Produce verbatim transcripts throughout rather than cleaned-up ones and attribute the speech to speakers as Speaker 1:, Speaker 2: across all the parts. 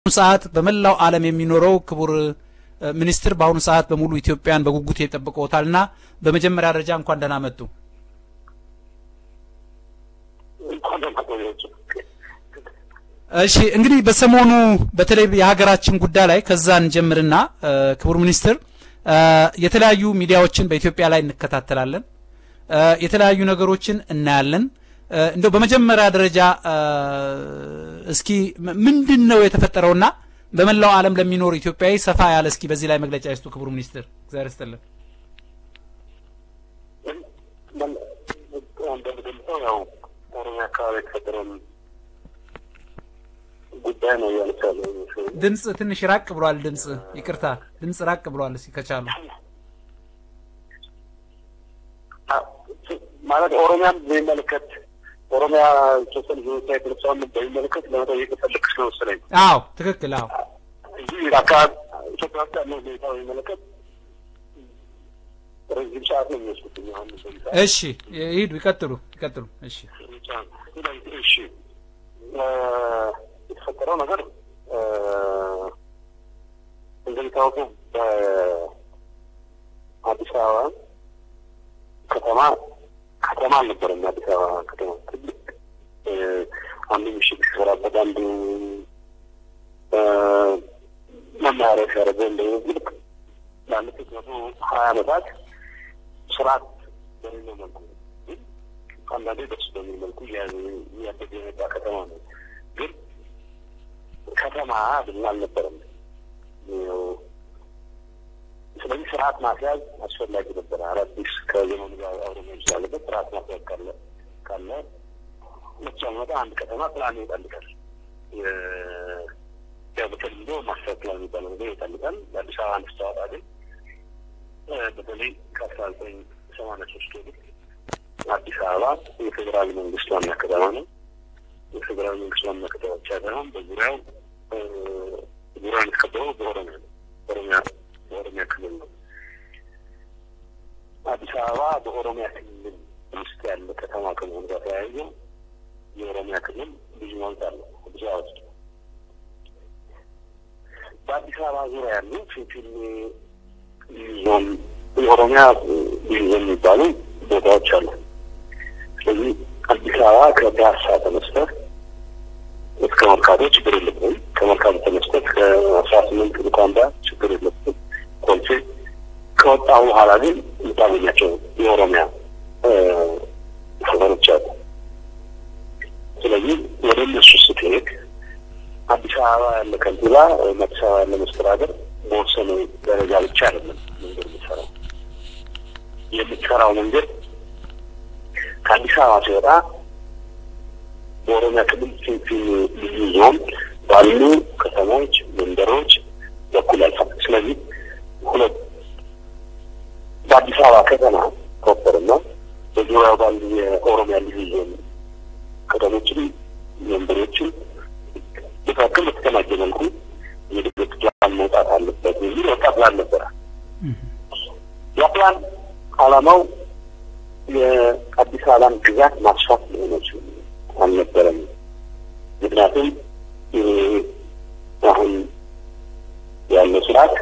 Speaker 1: ሰዓት በመላው ዓለም የሚኖረው ክቡር ሚኒስትር በአሁኑ ሰዓት በሙሉ ኢትዮጵያን በጉጉት እየጠበቁታልና በመጀመሪያ ደረጃ እንኳን ደህና መጡ። እሺ እንግዲህ በሰሞኑ በተለይ የሀገራችን ጉዳይ ላይ ከዛን ጀምርና ክቡር ሚኒስትር የተለያዩ ሚዲያዎችን በኢትዮጵያ ላይ እንከታተላለን የተለያዩ ነገሮችን እናያለን እንደው በመጀመሪያ ደረጃ እስኪ ምንድነው የተፈጠረውና በመላው ዓለም ለሚኖር ኢትዮጵያዊ ሰፋ ያለ እስኪ በዚህ ላይ መግለጫ ይስጡ ክቡር ሚኒስትር እግዚአብሔር ይስጥልን። ድምጽ ትንሽ ራቅ ብሏል ድምጽ ይቅርታ ድምጽ ራቅ ብሏል እስኪ ከቻሉ
Speaker 2: ማለት ኦሮሚያን በሚመለከት ኦሮሚያ ሶሻል ዲሞክራሲ ተልሳውን በሚመለከት ለመጠየቅ ፈልክስ ነው ስለኝ
Speaker 1: አዎ ትክክል አዎ
Speaker 2: እዚህ አካባቢ ኢትዮጵያ ውስጥ ያለው ሁኔታ በሚመለከት ረጅም ሰዓት ነው የሚወስዱት አሁን
Speaker 1: እሺ ይሄዱ ይቀጥሉ ይቀጥሉ እሺ
Speaker 2: እሺ የተፈጠረው ነገር እንደሚታወቀው በአዲስ አበባ ከተማ ከተማ አልነበረም አዲስ አበባ ከተማ ትልቅ አንዱ ምሽት ሰራበት አንዱ መማሪያ ሸረበ እንደዚህ ላለፉት መቶ ሀያ ዓመታት ስርዓት በሌለው መልኩ አንዳንዴ ደስ በሚል መልኩ ያደገ የመጣ ከተማ ነው። ግን ከተማ አይደለም አልነበረም። ስለዚህ ስርዓት ማስያዝ አስፈላጊ ነበር። አዲስ ከዘመኑ ጋር አብሮ መሄድ ስላለበት ስርዓት ማስያዝ ካለ ካለ መቼም ወደ አንድ ከተማ ፕላን ይጠልቃል። ያው በተለምዶ ማስተር ፕላን የሚባለው ነገር ይጠልቃል። አዲስ አበባ አንድ ስታወጣ ግን በተለይ ከአስራ ዘጠኝ ሰማንያ ሶስት ወዲህ አዲስ አበባ የፌዴራል መንግስት ዋና ከተማ ነው። የፌዴራል መንግስት ዋና ከተማ ብቻ ሳይሆን በዙሪያው ዙሪያውን የተከበበው በኦሮሚያ ነው። ኦሮሚያ በኦሮሚያ ክልል ነው። አዲስ አበባ በኦሮሚያ ክልል ውስጥ ያለ ከተማ ከመሆኑ ጋር ተያይዞ የኦሮሚያ ክልል ብዙ ማለት አለው። አዲስ አበባ ውስጥ በአዲስ አበባ ዙሪያ ያሉ ፊንፊኔ ዞን የኦሮሚያ ዞን የሚባሉ ቦታዎች አሉ። ስለዚህ አዲስ አበባ ከፒያሳ ተነስተህ እስከ መርካቶ ችግር የለብንም። ከመርካቶ ተነስተህ ከአስራ ስምንት ሉካንዳ ችግር የለብንም። ኮልፌ ከወጣሁ በኋላ ግን የምታገኛቸው የኦሮሚያ ሰፈሮች አሉ። ስለዚህ ወደ እነሱ ስትሄድ አዲስ አበባ ያለ ከንቲባ አዲስ አበባ ያለ መስተዳድር በወሰኑ ደረጃ ብቻ አይደለም መንገድ የሚሰራው። የምትሰራው መንገድ ከአዲስ አበባ ሲወጣ በኦሮሚያ ክልል ፊንፊኔ ልዩ ዞን ባሉ ከተሞች መንደሮች በኩል ያልፋል። ስለዚህ ሁለት በአዲስ አበባ ከተማ ፕሮፐርና በዙሪያው ባሉ የኦሮሚያ ልዩ ዞን ከተሞችን መንደሮችን በትክክል በተቀናጀ መልኩ የድርጅት ፕላን መውጣት አለበት የሚል ወጣ ፕላን ነበረ። ያ ፕላን ዓላማው የአዲስ አበባን ግዛት ማስፋት ሊሆነች አልነበረም። ምክንያቱም አሁን ያለው ስርዓት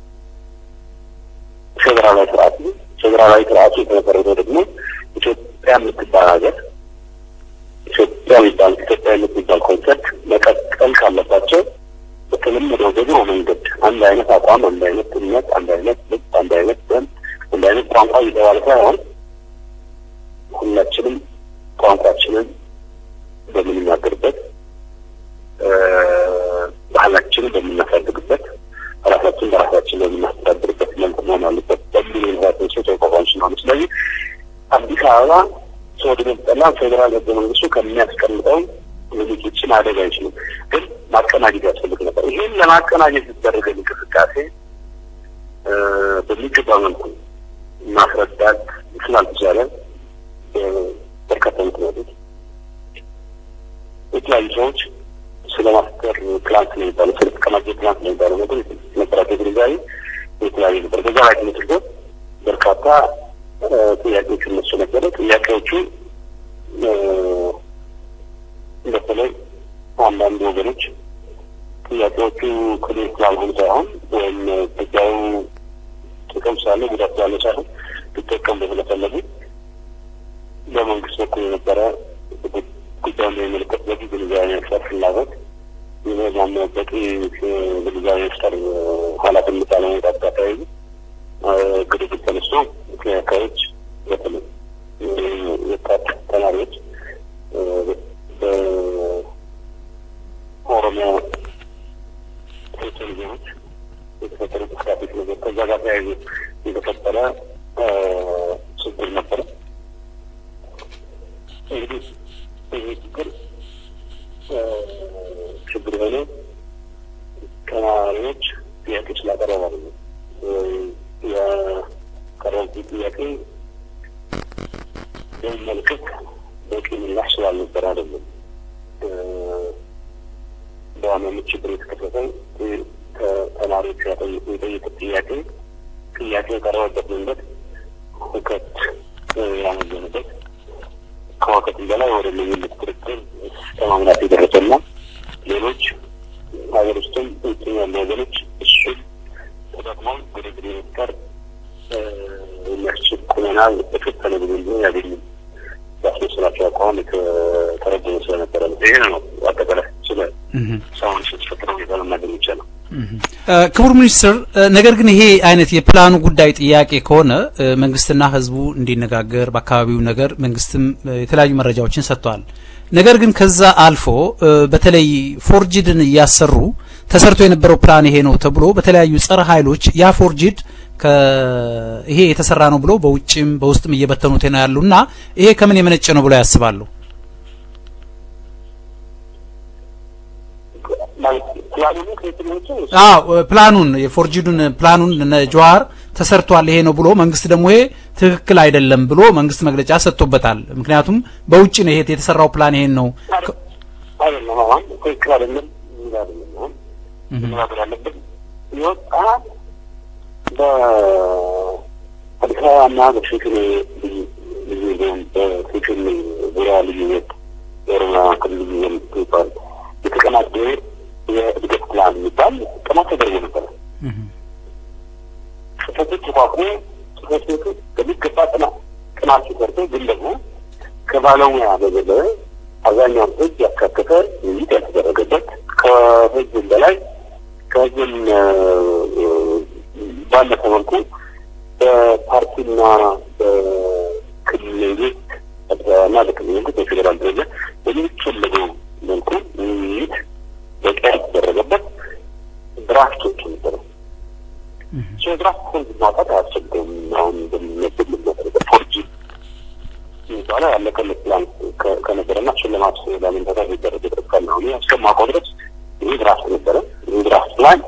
Speaker 2: ፌዴራላዊ ስርዓት ነው። ፌዴራላዊ ስርዓቱ የተመሰረተው ደግሞ ኢትዮጵያ የምትባል ሀገር ኢትዮጵያ የሚባል ኢትዮጵያ የምትባል ኮንሰፕት መቀጠል ካለባቸው በተለመደው በድሮ መንገድ አንድ አይነት አቋም፣ አንድ አይነት እምነት፣ አንድ አይነት ልብ፣ አንድ አይነት ደም፣ አንድ አይነት ቋንቋ እየተባለ ሳይሆን ሁላችንም ቋንቋችንን በምንናገርበት ባህላችንን በምናሳድግበት ራሳችን በራሳችን በምናስተዳድርበት መልኩ መሆን አለበት በሚል ሁኔታዎች ተቋቋመች ነው። ስለዚህ አዲስ አበባ ሰው ደምጠላ ፌዴራል ህገ መንግስቱ ከሚያስቀምጠው ልጆችን አደጋ አይችልም፣ ግን ማቀናጀት ያስፈልግ ነበር። ይሄን ለማቀናጀት የተደረገ እንቅስቃሴ በሚገባ መልኩ ማስረዳት ስላልተቻለ በርካታ ምክንያቶች የተለያዩ ሰዎች ስለ ማስተር ፕላን ስለሚባለው ስለ ተቀናጀ ፕላን ስለሚባለው ነገር መሰረታዊ ግንዛቤ የተለያዩ ነበር። በዛ ላይ ተመስርቶ በርካታ ጥያቄዎች እነሱ ነበረ። ጥያቄዎቹ በተለይ አንዳንድ ወገኖች ጥያቄዎቹ ክሊር ስላልሆኑ ሳይሆን ወይም ጉዳዩ ጥቅም ስላለ ጉዳት ስላለ ሳይሆን ሊጠቀም በፈለጉ በመንግስት በኩል የነበረ ጉዳዩን የሚመለከት በቂ ግንዛቤ መፍጠር ፍላጎት የዛም በቂ ግንዛቤ መፍጠር ኃላፊነት አለመውጣት ጋር ተያይዞ ግድግድ ተነስቶ ከአካባቢዎች በተለይ ወጣት ተማሪዎች በኦሮሚያ ሴቶች ልጆች የተፈጠረ ጥቃቶች ነገር ከዛ ጋር ተያይዞ የተፈጠረ ችግር ነበረ። እንግዲህ ይህ ችግር ችግር ሆነ ተማሪዎች ጥያቄ ስላቀረቡ ነው። የቀረቡት ጥያቄ በሚመለከት በቂ ምላሽ ስላልነበረ አይደለም። በዋናነት ችግር የተከሰተው ተማሪዎች የጠየቁት ጥያቄ ጥያቄ የቀረበበት መንገድ ሁከት ያመዘነበት ከሁከትም በላይ ወደ ልዩነት ክርክር ተማምናት የደረሰና ሌሎች ሀገር ውስጥም ውጭም ያሉ ወገኖች እሱን ተጠቅመው ግድግድ መፍጠር የሚያስችል ቁመና በተፈጠረ ጊዜ ያገኙ ያስመስላቸው አቋም የተረጎመ ስለነበረ ነው። ይሄ ነው አጠቃላይ ስለ ሳውንድ ሲፈጥረው የተለመደው ይቻላል።
Speaker 1: ክቡር ሚኒስትር፣ ነገር ግን ይሄ አይነት የፕላኑ ጉዳይ ጥያቄ ከሆነ መንግስትና ህዝቡ እንዲነጋገር በአካባቢው ነገር መንግስትም የተለያዩ መረጃዎችን ሰጥቷል። ነገር ግን ከዛ አልፎ በተለይ ፎርጂድን ያሰሩ ተሰርቶ የነበረው ፕላን ይሄ ነው ተብሎ በተለያዩ ጸረ ኃይሎች ያ ፎርጂድ ከይሄ የተሰራ ነው ብሎ በውጭም በውስጥም እየበተኑት ነው ያሉና ይሄ ከምን የመነጨ ነው ብሎ ያስባሉ? አዎ ፕላኑን የፎርጂዱን ፕላኑን ጀዋር ተሰርቷል ይሄ ነው ብሎ መንግስት ደግሞ ይሄ ትክክል አይደለም ብሎ መንግስት መግለጫ ሰጥቶበታል። ምክንያቱም በውጭ ነው ይሄ የተሰራው ፕላን ይሄን ነው
Speaker 2: አይደለም አሁን ትክክል አይደለም ይላል ነው ምናምን ያለበት ይወጣ በአዲስአበባና በፊክር ልዩነት በፊክር ዙሪያ ልዩነት የኦሮሚያ ክልል የሚባል የተቀናጀ የእድገት ፕላን የሚባል ጥናት ተደርጎ ነበር። ጽሕፈት ተቋቁሞ ጽሕፈት ቤቱ በሚገባ ጥናት ጥናት ሲሰርቶ ግን ደግሞ ከባለሙያ በዘለ አብዛኛውን ህዝብ ያካተተ ውይይት ያልተደረገበት ከህዝብ በላይ ከህዝብ ባለፈ መልኩ በፓርቲና በክልሎች እና በክልሎች በፌዴራል ደረጃ በሚፈለገው መልኩ ውይይት በቂ ያልተደረገበት ድራፍቶች ነበሩ። ድራፍት ኮንት ማውጣት አያስቸግርም። አሁን በሚመስል መሰረት ፎርጂ የሚባለው ያለቀለት ፕላን ከነበረና ሽልማት ለመንተታ ሊደረግ ይጠብቃል ነው። እኔ እስከማውቀው ድረስ ይህ ድራፍት ነበረ። ይህ ድራፍት ፕላን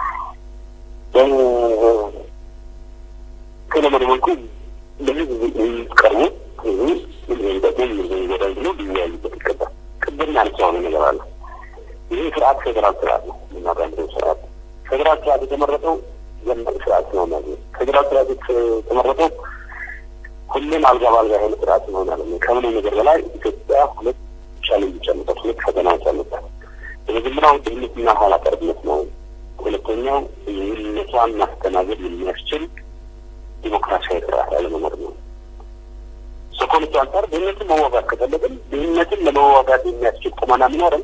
Speaker 2: ከለመደ መልኩ ለህዝብ ቀርቦ ህዝብ ምን ደግሞ ምን ይወዳል ብሎ ሊወያይበት ይገባል። ቅድም ያነሳው ነገር አለ። ይህ ስርዓት ፌደራል ስርዓት ነው። ምናባንደው ስርዓት ፌደራል ስርዓት የተመረጠው ዘመን ስርዓት ነው ማለት ነው። ፌደራል ስርዓት የተመረጠው ሁሉም አልጋ ባልጋ የሆነ ስርዓት ነው ማለት ነው። ከምንም ነገር በላይ ኢትዮጵያ ሁለት ቻሌንጅ አለባት፣ ሁለት ፈተናዎች አለባት። የመጀመሪያው ድህነትና ኋላ ቀርነት ነው። ሁለተኛው ይህንነቷን ማስተናገድ የሚያስችል ዲሞክራሲያዊ ስርዓት አለመኖር ነው። ሰኮንቱ አንጻር ድህነትን መዋጋት ከፈለግን ድህነትን ለመዋጋት የሚያስችል ቁመና ቢኖርም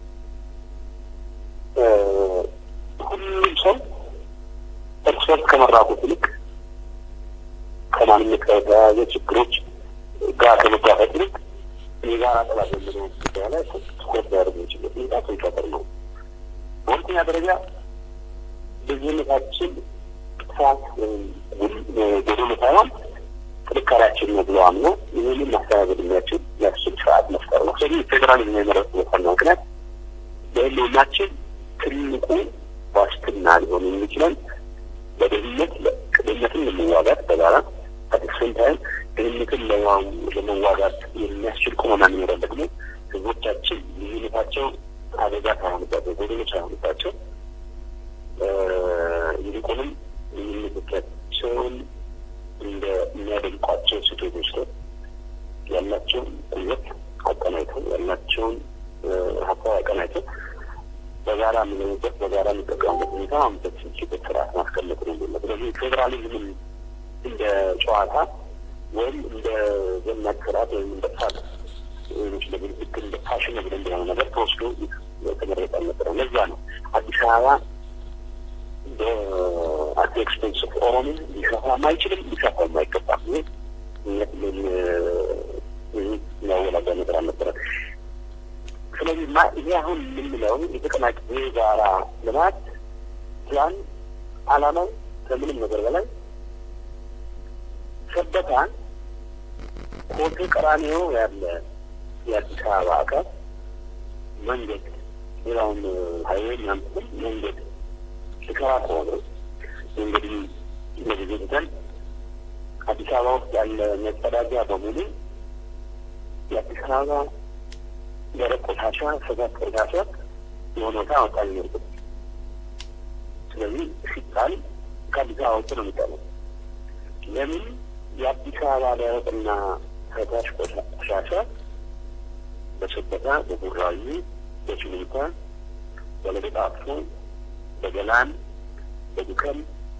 Speaker 2: ሁሉም ሰው እርስ በርስ ከመራቆት ይልቅ ከማንነት ጋር የተያያዘ ችግሮች ጋር ከመጋፈጥ ይልቅ የጋራ ጠላት የምንለው ጉዳይ ላይ ትኩረት ሊያደርግ የሚችልበት ሁኔታ ተፈጥሮ ነው። በሁለተኛ ደረጃ ልዩነታችን ጥፋት ጎዶሎ ሳይሆን ጥንካሬያችን ነው ብሎ አምኖ ይህንን ማስተናገድ የሚያስችል የሚያስችል ስርዓት መፍጠር ነው። ስለዚህ ፌዴራሊዝም የመረጥንበት ዋናው ምክንያት ለህልውናችን ትልቁ ዋስትና ሊሆን የሚችለን በድህነት ድህነትን ለመዋጋት በጋራ አትክስን ታይም ድህነትን ለመዋጋት የሚያስችል ቁመና የሚኖረን ደግሞ ህዝቦቻችን ልዩነታቸው አደጋ ሳይሆንባቸው ጎዶሎ ሳይሆንባቸው ይልቁንም ልዩነቶቻቸውን እንደሚያደንቋቸው ሴቶች ወስደው ያላቸውን ጉልበት አቀናይተው ያላቸውን ሀሳብ አቀናይተው በጋራ ምንበት በጋራ ምንጠቀምበት ሁኔታ አምጥቶ ሲችል ስርዓት ማስቀመጥ ነው ማለት ነው። ፌደራሊዝም እንደ ጨዋታ ወይም እንደ ዘመን ስርዓት ወይም እንደ ፋት ወይም እንደ ፋሽን እንደሆነ ነገር ተወስዶ የተመረጠ ነበር። ለዛ ነው አዲስ አበባ በአት ኤክስፔንስ ኦፍ ኦሮሚያ ሊሰፋ ማይችልም ሊሰፋ ማይገባም ነው ምን ነው ወላደ ነገር አልነበረ። ስለዚህ ማ ይሄ አሁን ምንለው የተቀናቀ የጋራ ልማት ፕላን አላማው ከምንም ነገር በላይ ሰበታን ኮቴ ቀራኒዮ ያለ የአዲስ አበባ አካል መንገድ ሌላውን ሃይዌይ ያንተም መንገድ ሲከራከሩ እንግዲህ ለዲጂታል አዲስ አበባ ውስጥ ያለ መጸዳጃ በሙሉ የአዲስ አበባ ደረቅ ቆሻሻ ፈሳሽ ቆሻሻ የሆነ ታውቃል ነው። ስለዚህ ሲጣል ከአዲስ አበባ ውስጥ ነው የሚጣለው። ለምን የአዲስ አበባ ደረቅና ፈሳሽ ቆሻሻ በሰበታ በቡራዩ በችሎታ በለገጣፎ በገላን በዱከም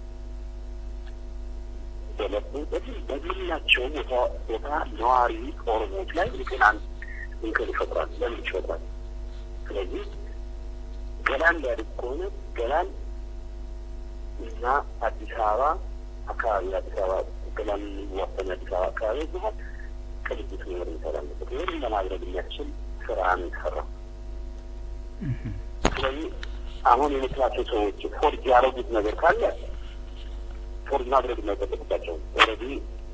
Speaker 2: በለቡ በሚላቸው ቦታ ነዋሪ ኦሮሞዎች ላይ ልክናን እንከል ይፈጥራል ለምን ይፈጥራል። ስለዚህ ገላን ሊያድግ ከሆነ ገላን እና አዲስ አበባ አካባቢ አዲስ አበባ ገላን ወጥተን አዲስ አበባ አካባቢ ይሆናል ከልጅት ነው ይሰራል። ይሄን ለማድረግ የሚያስችል ስራ ነው የተሰራው። ስለዚህ አሁን የምትላቸው ሰዎች ፎርጅ ያደረጉት ነገር ካለ ፎርጅ ማድረግ የማይጠበቅባቸው ኦልሬዲ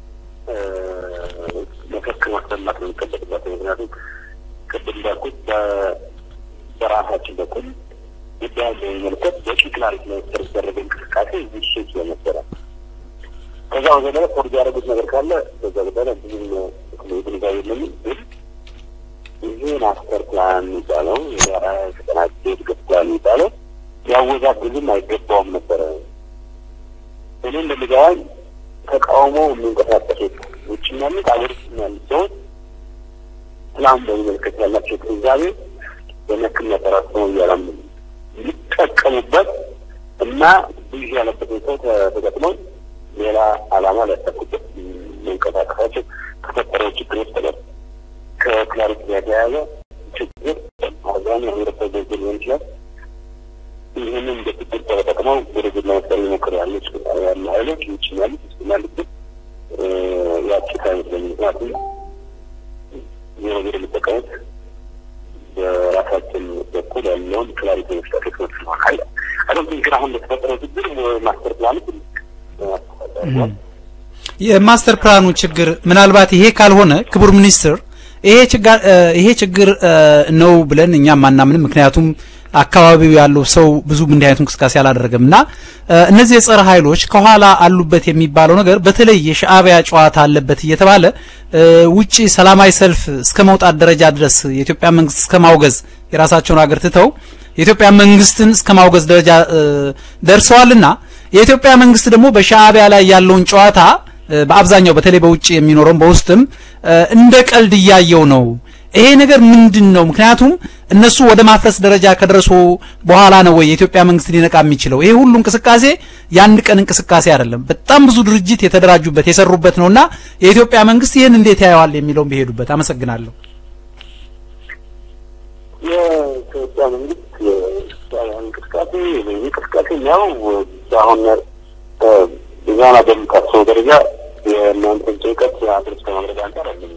Speaker 2: መከክር ማስተማር ነው የሚጠበቅባቸው። ምክንያቱም ቅድም እንዳልኩት በራሳችን በኩል ጉዳዩን በሚመለከት በቂ ክላሪቲ ነው የተደረገ እንቅስቃሴ እዚህ ሼክ የነበረ። ከዛ ወደ ፎርጅ ያደረጉት ነገር ካለ በዛ ጉዳይ ብዙም ግንዛቤ የለም። ግን ይሄ ማስተር ፕላን የሚባለው የጋራ የተቀናጀ እድገት ፕላን የሚባለው ያወዛግብም አይገባውም ነበረ። እኔ እንደሚገባኝ ተቃውሞ የሚንቀሳቀሱት ውጭ ያሉት አገር ውስጥ ያሉት ሰዎች ፕላን በሚመለከት ያላቸው ግንዛቤ በመክና ተራስመው እያላም ሊጠቀሙበት እና ብዙ ያለበት ሰው ተጠቅመው ሌላ ዓላማ ሊያሳኩበት መንቀሳቀሳቸው ከተፈጠረው ችግር ውስጥ ነው። ከክላሪቲ የተያያዘ ችግር አብዛኛው ህብረተሰብ ሊሆን ይችላል። ይህንን እንደ ችግር ተጠቅመው ወደ ግል ለመፍጠር ይሞክራሉ ያለ ኃይሎች ውጭ ያሉት ውስጥ ያሉት ያቺ አይመስለኝም። ምክንያቱም ይህ ነገር የሚጠቀሙት በራሳችን በኩል ያለውን ክላሪቲ መፍጠር ነው። አይ አሁን ግን አሁን ለተፈጠረው ችግር ማስተር ፕላኑ
Speaker 1: የማስተር ፕላኑ ችግር ምናልባት ይሄ ካልሆነ ክቡር ሚኒስትር ይሄ ችግር ይሄ ችግር ነው ብለን እኛ ማናምን። ምክንያቱም አካባቢው ያለው ሰው ብዙ ምን አይነት እንቅስቃሴ አላደረገምና እነዚህ የጸረ ኃይሎች ከኋላ አሉበት የሚባለው ነገር በተለይ የሻዕቢያ ጨዋታ አለበት እየተባለ ውጪ ሰላማዊ ሰልፍ እስከ መውጣት ደረጃ ድረስ የኢትዮጵያ መንግስት እስከ ማውገዝ የራሳቸውን ሀገር ትተው የኢትዮጵያ መንግስትን እስከ ማውገዝ ደረጃ ደርሰዋልና የኢትዮጵያ መንግስት ደግሞ በሻዕቢያ ላይ ያለውን ጨዋታ በአብዛኛው በተለይ በውጪ የሚኖረው በውስጥም እንደ ቀልድ ያያየው ነው። ይሄ ነገር ምንድነው? ምክንያቱም እነሱ ወደ ማፍረስ ደረጃ ከደረሱ በኋላ ነው ወይ የኢትዮጵያ መንግስት ሊነቃ የሚችለው? ይሄ ሁሉ እንቅስቃሴ ያንድ ቀን እንቅስቃሴ አይደለም። በጣም ብዙ ድርጅት የተደራጁበት የሰሩበት ነውና የኢትዮጵያ መንግስት ይሄን እንዴት ያያዋል የሚለውን ቢሄዱበት። አመሰግናለሁ።
Speaker 2: የኢትዮጵያ መንግስት እንቅስቃሴ እንቅስቃሴ ነው አሁን ቢዛና በሚቀርሰው ደረጃ የእናንተን ጭንቀት አድርስ ከማድረግ አንጻር አይደለም።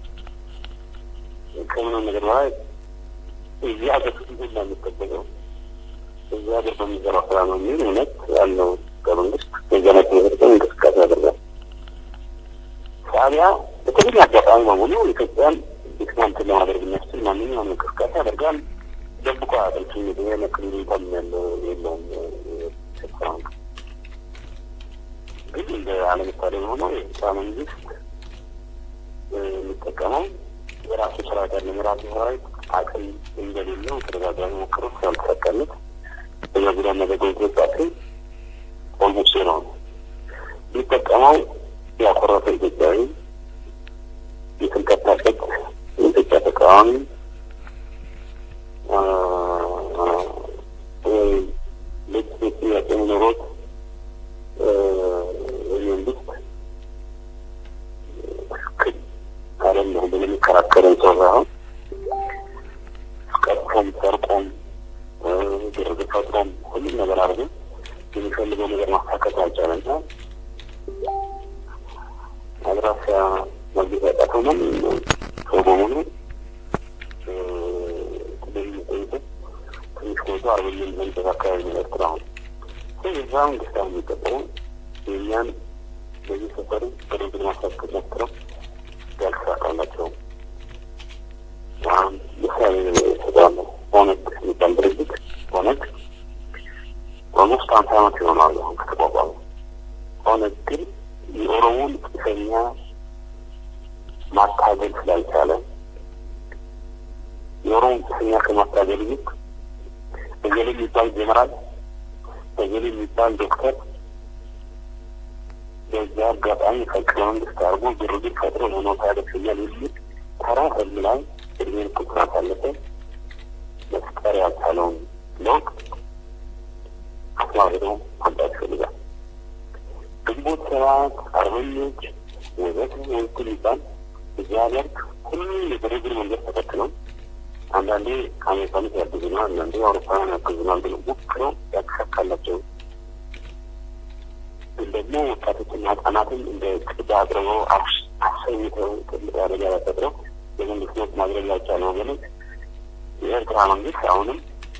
Speaker 2: ከምን ነገር ላይ እዚህ ሀገር ክፍል እንደሚጠበቀው እዚህ ሀገር በሚሰራው ስራ ነው የሚል እውነት ያለው ከመንግስት የጀነት የህርጠን እንቅስቃሴ ያደርጋል። ሻዕቢያ በተለይ አጋጣሚ በሙሉ ኢትዮጵያን ዲክታንት ለማድረግ የሚያስችል ማንኛውም እንቅስቃሴ ያደርጋል። ደብቆ አያደርግም። ይሄ ነክል እንኳን ያለው የለውም። ግን እንደ አለምሳሌ ሆኖ የኢትዮጵያ መንግስት የሚጠቀመው የራሱ ስርዓት ያለ የራሱ ስርዓት አቅም እንደሌለው ተደጋጋሚ ሞክሮች ያልተሳካለት በየጉዳ ነገጎ ኢትዮጵያቴ ኦልሞስት ነው የሚጠቀመው ያኮረፈ ኢትዮጵያዊ የተንቀሳቀሰ የኢትዮጵያ ተቃዋሚ ዘርፎም ሰርቆም ግርግር ፈጥሮም ሁሉም ነገር አድርጎ የሚፈልገው ነገር ማሳካት አልቻለና አድራሻ ማግኘት ያቃተውም ሰው በሙሉ ትንሽ ቆይቶ አርበኝን መንጠቅ አካባቢ ነው ኤርትራውን የዛውን ግስታውን የሚቀጥለው የእኛን በዚህ ሰፈሩ በደንብ ማሳካት ሞክረው ያልተሳካላቸው አሁን ምሳሌ ተዳለ ኦነግ የሚባል ድርጅት ኦነግ ኦልሞስት አንድ ዓመት ይሆናል አሁን ከተቋቋመ ኦነግ ግን የኦሮሞን ጽንፈኛ ማታገል ስላልቻለ የኦሮሞን ጽንፈኛ ከማታገል ይልቅ እገሌ የሚባል ጀነራል እገሌ የሚባል ዶክተር በዛ አጋጣሚ ፈቅደው መንግስት አድርጎ ግርግር ፈጥሮ ለሞት ያደርሰኛል የሚል ተራ ህልም ላይ እድሜን ቁጥራት አለበት መፍጠር ያልቻለውን ለውጥ አስማርዶ ማምጣት ይፈልጋል። ግንቦት ሰባት አርበኞች ወዘተ ወይት የሚባል እዚህ ሀገር ሁሉም የግርግር መንገድ ተከትለው አንዳንዴ አሜሪካኖች ያግዙናል አንዳንዴ አውሮፓውያን ያግዙናል ብለው ሞክረው ያተሳካላቸው ደግሞ ወጣቶችና ህጻናትን እንደ ቅዳ አድርገው አሰይተው ትልቅ አደጋ ያፈጥረው የመንግስት ሞት ማድረግ ያልቻለው ወገኖች የኤርትራ መንግስት አሁንም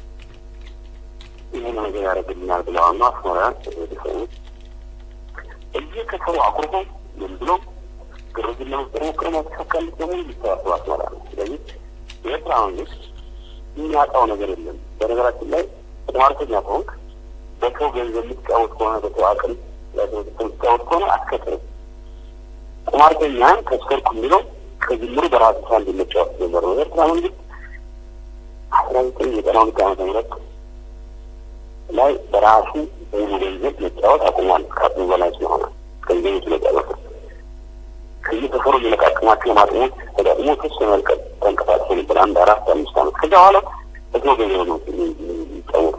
Speaker 2: ይህን ነገር ያደርግልናል ብለዋል ነው አስመራ ሰዎች እዚህ ከሰው አቁርቦ ምን ብሎ ግርግር ለመፍጠር ሞክረው ያተሳካለት ደግሞ ሊተዋሱ አስመራ ነው። ስለዚህ የኤርትራ መንግስት የሚያጣው ነገር የለም። በነገራችን ላይ ተማርተኛ ከሆንክ በሰው ገንዘብ የምትጫወት ከሆነ በሰው አቅም ለተሰጣው ከሆነ አትከተል ቁማርተኛ ከስከርኩ የሚለው ከጅምሩ በራሱ ሳንድ መጫወት ጀመረ ነው። ኤርትራ መንግስት አስራ ዘጠኝ ዘጠና ሁለት ዓመተ ምህረት ላይ በራሱ ሙሉ ገንዘብ መጫወት አቁሟል። ከአቅሙ በላይ ስለሆነ ገንዘቡ ስለጨረሰ ከዚህ ተፈሩ የለቃቅማቸው ማጥሞች ተዳቅሞ ክስ መልቀቅ ተንቀሳቅሶ ነበር አንድ አራት አምስት ዓመት ከዛ በኋላ በሰው ገንዘብ ነው የሚጫወተው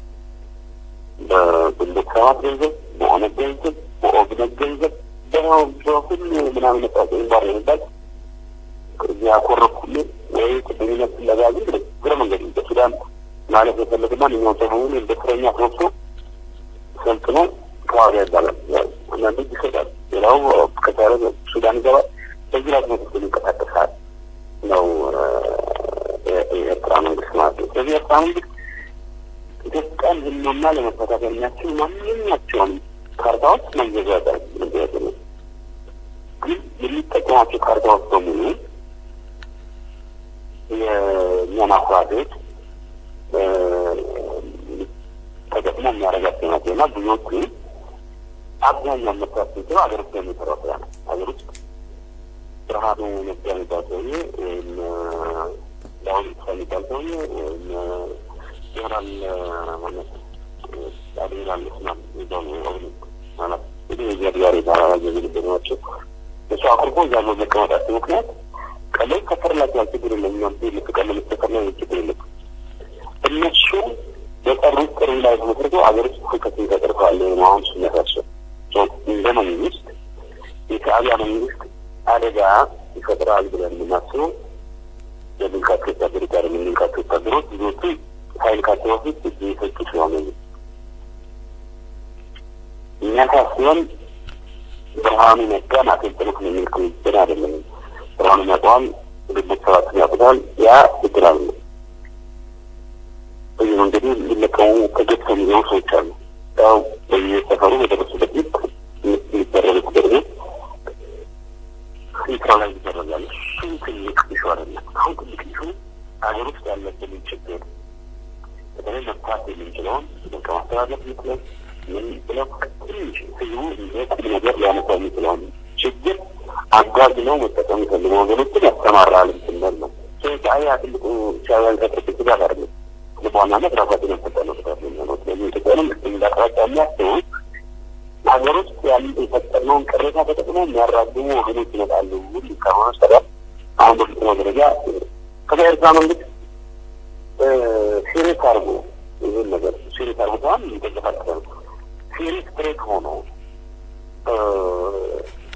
Speaker 2: በግንቦት ሰባት ገንዘብ በኦነግ ገንዘብ በኦብነግ ገንዘብ በሁሉ ምናምን መጣት ይባል ይባል ከዚያ ኮረኩል ወይ ከበሚነት ለጋዝ ግረ መንገድ በሱዳን ማለት የፈለገ ማንኛውም ሰው ሁሉ በፍረኛ ተወጥቶ ሰልጥኖ ካዋጋ ይባላል አንዳንድ ይሰጣል ሌላው ከታረ ሱዳን ገባ በዚህ ላይ ነው የሚንቀሳቀሳል ነው የኤርትራ መንግስት ማለት ነው። ስለዚህ ኤርትራ መንግስት ኢትዮጵያን ህልውና ለመፈታተን የሚያስችሉ ማንኛቸውም ካርታዎች መዘጋጃ መዘጋጃ ነው። ግን የሚጠቀማቸው ካርታዎች በሙሉ የኛናፍራዶች ተገጥሞ የሚያደርጋቸው ናቸውና ብዙዎቹ አብዛኛው መስራቸው አገር ውስጥ የሚሰራው ስራ ነው። አገር ውስጥ ብርሃኑ ነጋ የሚባል ሰውዬ ወይም ዳዊት ኢብሳ የሚባል ሰውዬ ወይም ጀነራል ማለት አድሚራል ኡስማን ይባሉ ማለት ይሄ የዲያሪ ታራራ የሚባሉ ናቸው። እሱ አቅርቦ ያለው መቀመጣቸው ምክንያት ቀለል ከፈርላቸው ችግር የለም ነው ልትቀመጥ ተቀመጥ ችግር የለም እነሱ በቀሩት ቅሪ ላይ ተመርቶ አገር ውስጥ ከከተማ ተደርጓል ነው ስለታሰበ እንደ መንግስት የኢትዮጵያ መንግስት አደጋ ይፈጥራል ብለን እናስበው የድንካቸው ተደርጓል ጋር የምንካቸው ተደርጓል ብዙዎቹ ኃይል ካተወት እየተጡ ስለሆነ የሚያሳስበን ብርሃኑ ነጋ ማተጠሉት የሚልኩ ይችላል አይደለም ብርሃኑ ነጋም ግብት ሰባት ያቁታል ያ ይችላል ይሄ እንግዲህ ለቀው ከገጠ ነው ሰዎች አሉ ያው በየሰፈሩ በደረሱበት ልክ የሚደረግ ተደርጎ ይካላል ይደረጋል ትልቅ ይሻላል አሁን ትልቅ ይሁን አገር ውስጥ ያለበት ችግር በተለይ መጥፋት የሚችለውን ከማስተላለፍ ይችላል ምን ብለው ትንሽ ህዝቡ እንደዚህ ነገር ሊያመጣ የሚችለውን ችግር አጋዥ ነው መጠቀም ይፈልገው ወገኖችን ያስተማራል እንትን ነው ስለዚህ ትልቁ ቻሌንጅ ከጥቂት ጋር አይደለም ለባናነት ራሳችን ተጠቅመን ነው ስለዚህ ተጠቅመን እንዳቀራጫ የሚያስተው ሀገር ውስጥ ያሉ የተፈጠረውን ቅሬታ ተጠቅመው የሚያራግቡ ወገኖች ይመጣሉ ሁሉ ከሆነ ሰበብ አሁን በፍጥነት ደረጃ ከኤርትራ መንግስት ሲሪየስ አርጎ ይሄን ነገር ሲሪየስ አርጎ ታም ይተከታተላል ሲሪየስ ብሬክ ሆኖ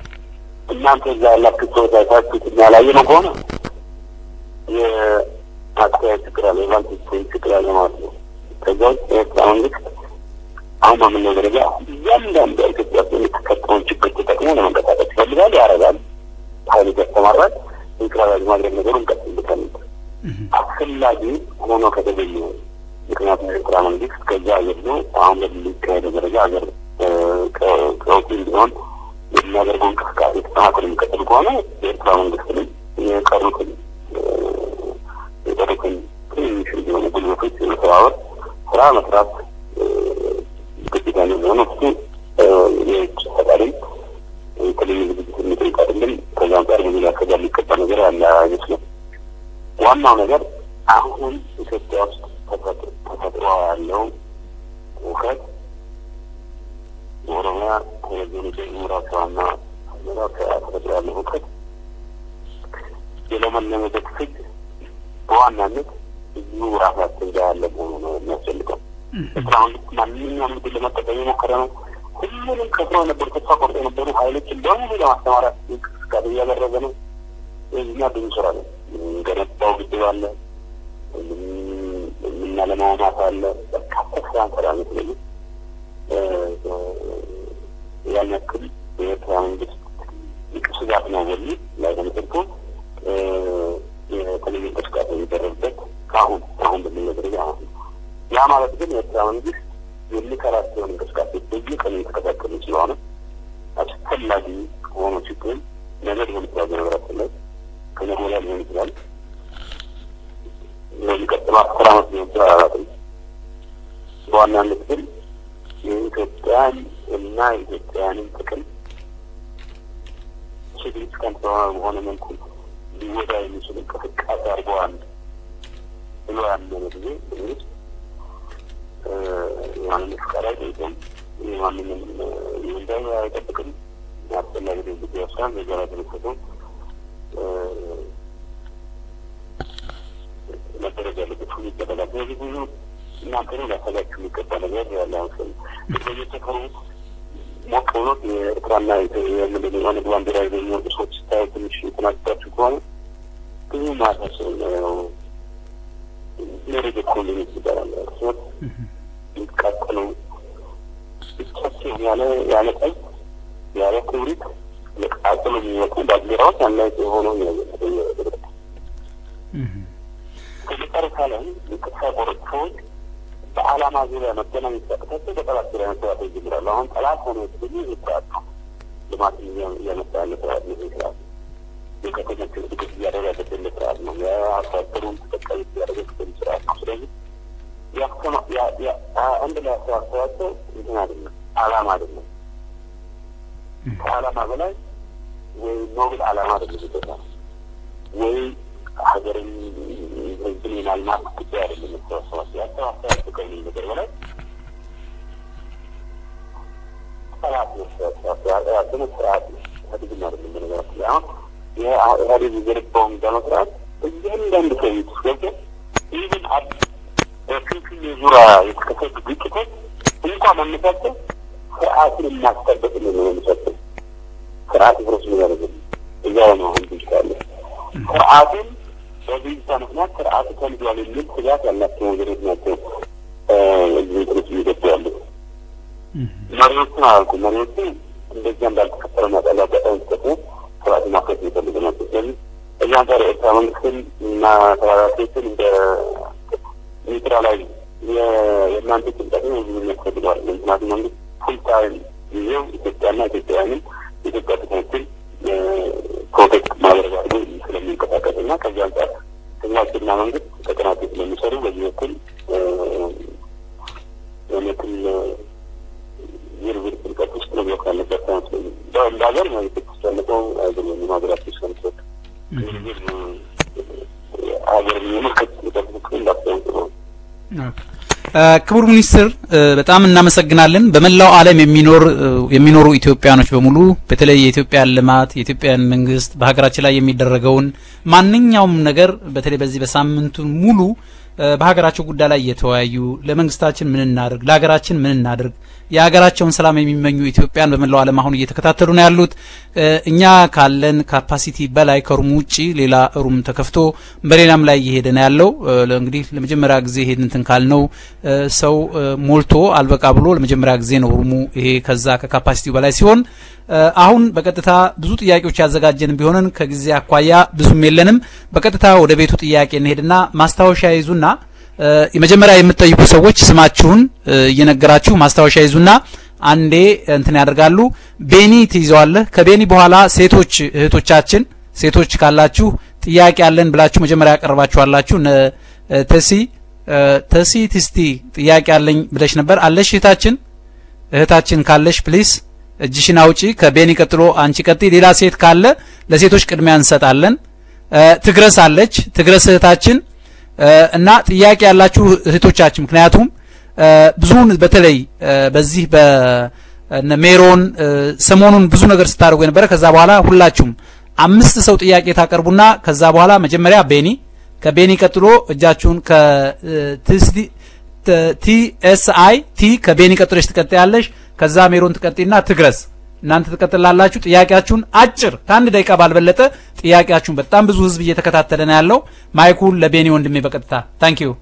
Speaker 2: እናንተ እዛ ያላችሁ ሰዎች አይታችሁ ያላየ ነው ከሆነ አስተያየት ችግር አለ የባንክ ችግር አለ ማለት ነው። ከዛ ኤርትራ መንግስት አሁን በምን ደረጃ እያንዳንዱ ኢትዮጵያ ውስጥ የሚከሰተውን ችግር ተጠቅሞ ለመንቀሳቀስ ይፈልጋል፣ ያደርጋል፣ ኃይል ያስተማራል፣ ኢንክራራጅ ማድረግ ነገሩን ቀጥልበታል። አስፈላጊ ሆኖ ከተገኘ ምክንያቱም ኤርትራ መንግስት ከዛ ሀገር ነው አሁን በሚካሄደ ደረጃ ሀገር ከውጭ እንዲሆን የሚያደርገው እንቅስቃሴ ተጠናክሮ የሚቀጥል ከሆነ የኤርትራ መንግስት ላይ የቀሩትን የቀሩትን ትንሽ የሆኑ ጉልበቶች የመተባበር ስራ መስራት ግዴታ ነው የሚሆነው። እሱ የውጭ ፈቃድ የተለየ ዝግጅት የሚጠይቅ አይደለም። ከዛም ጋር ብዙ ሊያሰጋ የሚገባ ነገር ያለ አይመስልም። ዋናው ነገር አሁን ኢትዮጵያ ውስጥ ተፈጥሮ ያለው ውከት ኦሮሚያ ከነዚህ ምራቷና ምራቷ ተፈጥሮ ያለው ውከት የለመለመበት ፍግ በዋናነት እዚሁ ራሳችን ጋር ያለ መሆኑ ነው የሚያስፈልገው። እስካሁን ማንኛውም ግል ለመጠቀም የሞከረ ነው። ሁሉንም ከስራው ነበር ተስፋ ቆርጦ የነበሩ ኃይሎችን በሙሉ ለማስተማራት እንቅስቃሴ እያደረገ ነው። እኛ ብዙ ስራ ነው ገነባው ግድብ አለ እና ለማማት አለ በርካታ ስራ እንሰራለን። ስለዚህ ያን ያክል የኤርትራ መንግስት ስጋት ነው በሚል ላይ ተመልክቶ የተለየ እንቅስቃሴ የሚደረግበት ከአሁን አሁን በምንለው ደረጃ አሁን ያ ማለት ግን የኤርትራ መንግስት የሚከራቸውን እንቅስቃሴ በየቀኑ የተከታተሉ ስለሆነ አስፈላጊ ከሆኑ ችግር ነገር ሊሆን ይችላል ነገራችን ላይ ከነገወዲያ ሊሆን ይችላል ለሚቀጥሉ አስር ዓመት ሊሆን ይችላል። በዋናነት ግን የኢትዮጵያን እና የኢትዮጵያንን ጥቅም ሲግኒፊካንት በሆነ መልኩ ሊወዳ የሚችል እንቅስቃሴ አድርገዋል ብሎ ያመነ ጊዜ እንግዲህ ያንን ፍቃድ አይጠይቅም። ማንንም እንዳይ አይጠብቅም። አስፈላጊ ድርጊት ያሳን በጋራ ተነስተው መደረግ ያለበት ሁሉ ይደረጋል። ስለዚህ ብዙ እናንተ ነው ሊያሰጋችሁ የሚገባ ነገር ያለ አይመስልም። በየተከሩ ሞቅ ብሎ የኤርትራና የምንድን የሆነ ባንዲራ የሚወጡ ሰዎች ስታዩ ትንሽ የተናገራችሁ ከሆነ ብዙ ማሳሰብ ነው መረጃ ኮሚኒቲ ይባላል። ሰዎች ይቃጠሉ ብቻቸው ያለ ያለ ቀይ ያለ ክብሪት ለቃጠሉ የሚወጡ ባንዲራዎች አንላይ የሆነው ነው ያለው። ከመጨረሻ ላይ ከተቆረጠው በዓላማ ዙሪያ መገናኘት ተከታታይ በጠላት ዙሪያ መተባበር ይጀምራሉ። አሁን ጠላት ሆኖ ብዙ ይጣጣ ልማት እያመጣ ያለ ጠላት ነው ይላል። የከተሞች ድግስ እያደረገ ያለ ነው የአሳተሩን ተጠቃሚ እያደረገ ይችላል። ስለዚህ ያከማ ያ ያ አንድ ላይ አስተዋጽኦ እንትን አይደለም ዓላማ አይደለም። ከዓላማ በላይ ወይ ኖብል ዓላማ አይደለም ይባላል ወይ ሀገርን ህዝብን የማልማት ጉዳይ አይደለም። ተወሰነ ያስተዋጽኦ ከሆነ ነገር በላይ ጠላት ነው ያስተዋጽኦ ስርዓት ህዝብን አይደለም ነገራችን አሁን የሀዲድ ዘርባውን ለመስራት እያንዳንዱ ሰው ይስገደ ይህን አድ በፊክል ዙሪያ የተከሰቱ ግጭቶች እንኳን መነሳቸው ስርዓትን እናስጠብቅ ነው የሚሰጠው። ስርዓት ፍረስ ነው እዛው ነው አንዱ ይችላል። ስርዓትን በዚህ ምክንያት ስርዓት ከልጇል የሚል ስጋት ያላቸው ነገሮች ናቸው። እዚህ ድረስ ይደርሳሉ። መሪዎቹን አልኩ መሪዎቹ እንደዚህ እንዳልተፈጠረ ማጠላ በጣም ተጠቅሞ ስርዓት ማከት ይፈልጋሉ። ስለዚህ እኛን ጋር ኤርትራ መንግስትን እና ተባባሪዎችን እንደ ኒውትራላይዝ የእናንተ ጭንቀት ነው የሚያስፈልገዋል። ምክንያቱም መንግስት ፉልታይም ይዘው ኢትዮጵያና ኢትዮጵያውያንን ኢትዮጵያ ጥቅሞችን ፕሮቴክት ማድረግ አድርጎ ስለሚንቀሳቀስና ከዚህ አንጻር ህዝባችንና መንግስት ተቀናጅተው ስለሚሰሩ በዚህ በኩል የምክል ዝርዝር ጥልቀት ውስጥ መግባት ያለበት አይመስለኝም። እንደ ሀገር መንግስት ውስጥ ያለፈው አይደለም ሀገራችን ስለምትወድ ዝርዝር ሀገር የምልከት ጥልቀት እንዳትወጥ ነው።
Speaker 1: ክቡር ሚኒስትር በጣም እናመሰግናለን። በመላው ዓለም የሚኖር የሚኖሩ ኢትዮጵያኖች በሙሉ በተለይ የኢትዮጵያ ልማት የኢትዮጵያን መንግስት በሀገራችን ላይ የሚደረገውን ማንኛውም ነገር በተለይ በዚህ በሳምንቱ ሙሉ በሀገራቸው ጉዳይ ላይ እየተወያዩ ለመንግስታችን ምን እናድርግ ለሀገራችን ምን እናድርግ የሀገራቸውን ሰላም የሚመኙ ኢትዮጵያን በመላው ዓለም አሁን እየተከታተሉ ነው ያሉት እኛ ካለን ካፓሲቲ በላይ ከሩም ውጪ ሌላ ሩም ተከፍቶ በሌላም ላይ እየሄደ ነው ያለው እንግዲህ ለመጀመሪያ ጊዜ ሄድን እንትን ካልነው ሰው ሞልቶ አልበቃ ብሎ ለመጀመሪያ ጊዜ ነው ሩሙ ይሄ ከዛ ከካፓሲቲው በላይ ሲሆን አሁን በቀጥታ ብዙ ጥያቄዎች ያዘጋጀን ቢሆንን ከጊዜ አኳያ ብዙም የለንም በቀጥታ ወደ ቤቱ ጥያቄ እንሄድና ማስታወሻ ይዙና የመጀመሪያ የምትጠይቁ ሰዎች ስማችሁን እየነገራችሁ ማስታወሻ ይዙና አንዴ እንትን ያደርጋሉ ቤኒ ትይዘዋለህ ከቤኒ በኋላ ሴቶች እህቶቻችን ሴቶች ካላችሁ ጥያቄ አለን ብላችሁ መጀመሪያ ያቀርባችኋላችሁ ተሲ ተሲ ትስቲ ጥያቄ አለኝ ብለሽ ነበር አለሽ እህታችን እህታችን ካለሽ ፕሊስ እጅሽን አውጪ ከቤኒ ቀጥሎ አንቺ ቀጥይ ሌላ ሴት ካለ ለሴቶች ቅድሚያ እንሰጣለን ትግረስ አለች ትግረስ እህታችን እና ጥያቄ ያላችሁ እህቶቻችን ምክንያቱም ብዙውን በተለይ በዚህ በሜሮን ሰሞኑን ብዙ ነገር ስታደርጉ የነበረ ከዛ በኋላ ሁላችሁም አምስት ሰው ጥያቄ ታቀርቡና ከዛ በኋላ መጀመሪያ ቤኒ ከቤኒ ቀጥሎ እጃችሁን ከቲስዲ ቲኤስአይ ቲ ከቤኒ ቀጥለሽ ትቀጥያለሽ ከዛ ሜሮን ትቀጥይና ትግረስ እናንተ ተከተላላችሁ ጥያቄያችሁን አጭር ከአንድ ደቂቃ ባልበለጠ ጥያቄያችሁን በጣም ብዙ ህዝብ እየተከታተለ ነው ያለው ማይኩል ለቤኒ ወንድሜ በቀጥታ ታንክ ዩ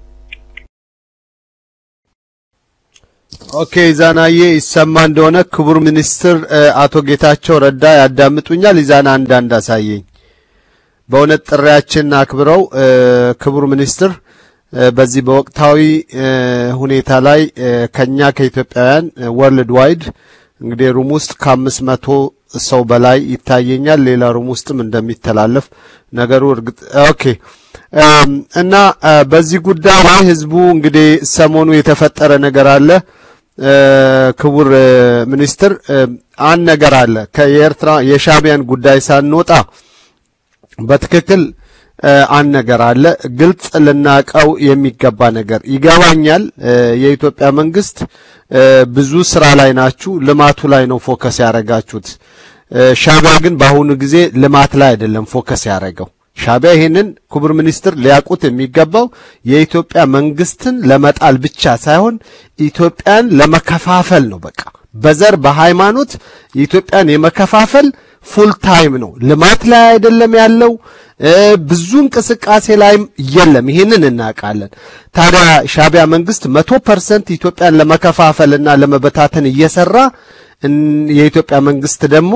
Speaker 3: ኦኬ ዛናዬ ይሰማ እንደሆነ ክቡር ሚኒስትር አቶ ጌታቸው ረዳ ያዳምጡኛል ይዛና አንዳንድ አሳየኝ በእውነት ጥሪያችን አክብረው ክቡር ሚኒስትር በዚህ በወቅታዊ ሁኔታ ላይ ከኛ ከኢትዮጵያውያን ወርልድ ዋይድ እንግዲህ ሩም ውስጥ ከአምስት መቶ ሰው በላይ ይታየኛል ሌላ ሩም ውስጥም እንደሚተላለፍ ነገሩ እርግጥ ኦኬ እና በዚህ ጉዳይ ላይ ህዝቡ እንግዲህ ሰሞኑ የተፈጠረ ነገር አለ ክቡር ሚኒስትር አንድ ነገር አለ ከኤርትራ የሻቢያን ጉዳይ ሳንወጣ በትክክል አንድ ነገር አለ ግልጽ ለናቀው የሚገባ ነገር ይገባኛል የኢትዮጵያ መንግስት ብዙ ስራ ላይ ናችሁ ልማቱ ላይ ነው ፎከስ ያረጋችሁት ሻቢያ ግን በአሁኑ ጊዜ ልማት ላይ አይደለም ፎከስ ያረጋው ሻቢያ ይሄንን ክቡር ሚኒስትር ሊያቁት የሚገባው የኢትዮጵያ መንግስትን ለመጣል ብቻ ሳይሆን ኢትዮጵያን ለመከፋፈል ነው በቃ በዘር በሃይማኖት ኢትዮጵያን የመከፋፈል ፉል ታይም ነው ልማት ላይ አይደለም ያለው ብዙ እንቅስቃሴ ላይ የለም ይሄንን እናቃለን ታዲያ ሻቢያ መንግስት መቶ ፐርሰንት ኢትዮጵያን ለመከፋፈልና ለመበታተን እየሰራ የኢትዮጵያ መንግስት ደግሞ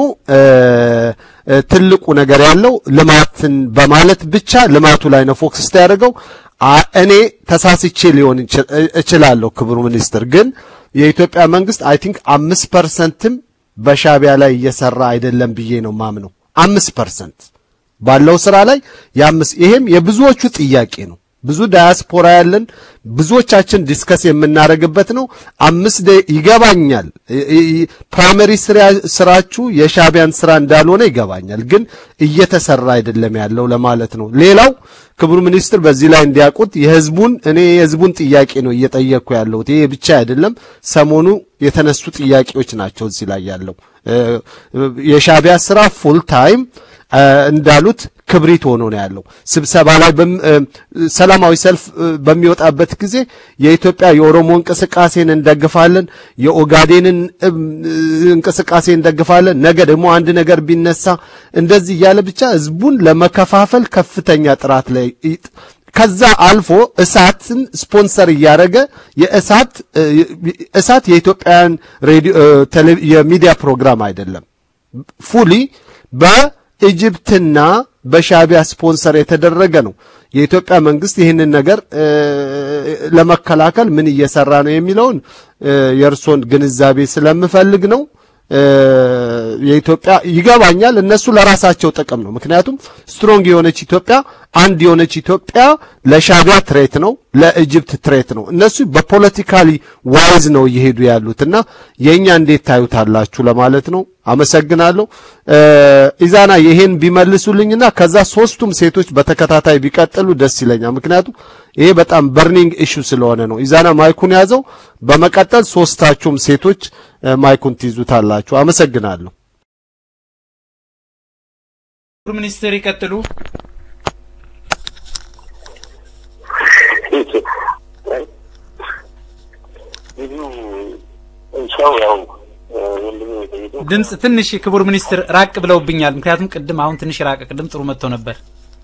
Speaker 3: ትልቁ ነገር ያለው ልማትን በማለት ብቻ ልማቱ ላይ ነው ፎከስ ያደርገው እኔ ተሳስቼ ሊሆን እችላለሁ ክቡር ሚኒስትር ግን የኢትዮጵያ መንግስት አይ ቲንክ አምስት ፐርሰንትም በሻቢያ ላይ እየሰራ አይደለም ብዬ ነው ማምነው አምስት ፐርሰንት ባለው ስራ ላይ ያምስ ይሄም የብዙዎቹ ጥያቄ ነው ብዙ ዳያስፖራ ያለን ብዙዎቻችን ዲስከስ የምናረግበት ነው አምስት ይገባኛል ፕራይመሪ ስራችሁ የሻቢያን ስራ እንዳልሆነ ይገባኛል ግን እየተሰራ አይደለም ያለው ለማለት ነው ሌላው ክቡር ሚኒስትር በዚህ ላይ እንዲያቁት የህዝቡን እኔ የህዝቡን ጥያቄ ነው እየጠየቅኩ ያለው ይሄ ብቻ አይደለም ሰሞኑ የተነሱ ጥያቄዎች ናቸው እዚህ ላይ ያለው የሻቢያ ስራ ፉል ታይም እንዳሉት ክብሪት ሆኖ ነው ያለው ስብሰባ ላይ ሰላማዊ ሰልፍ በሚወጣበት ጊዜ የኢትዮጵያ የኦሮሞ እንቅስቃሴን እንደግፋለን የኦጋዴንን እንቅስቃሴ እንደግፋለን ነገ ደግሞ አንድ ነገር ቢነሳ እንደዚህ ያለ ብቻ ህዝቡን ለመከፋፈል ከፍተኛ ጥራት ላይ ከዛ አልፎ እሳትን ስፖንሰር ያረገ የእሳት እሳት የኢትዮጵያን ሬዲዮ የሚዲያ ፕሮግራም አይደለም ፉሊ በኢጂፕትና በሻቢያ ስፖንሰር የተደረገ ነው የኢትዮጵያ መንግስት ይሄንን ነገር ለመከላከል ምን እየሰራ ነው የሚለውን የርሶን ግንዛቤ ስለምፈልግ ነው የኢትዮጵያ ይገባኛል እነሱ ለራሳቸው ጥቅም ነው ምክንያቱም ስትሮንግ የሆነች ኢትዮጵያ አንድ የሆነች ኢትዮጵያ ለሻቢያ ትሬት ነው ለኢጂፕት ትሬት ነው እነሱ በፖለቲካሊ ዋይዝ ነው ይሄዱ ያሉትና የኛ እንዴት ታዩታላችሁ ለማለት ነው አመሰግናለሁ ኢዛና ይሄን ቢመልሱልኝና ከዛ ሶስቱም ሴቶች በተከታታይ ቢቀጥሉ ደስ ይለኛል ምክንያቱም ይሄ በጣም በርኒንግ ኢሹ ስለሆነ ነው ኢዛና ማይኩን ያዘው በመቀጠል ሶስታችሁም ሴቶች ማይኩን ትይዙታላችሁ አመሰግናለሁ
Speaker 1: ሚኒስትር ይቀጥሉ ድምጽ ትንሽ ክቡር ሚኒስትር ራቅ ብለውብኛል ምክንያቱም ቅድም አሁን ትንሽ ራቅ ቅድም ጥሩ መጥቶ ነበር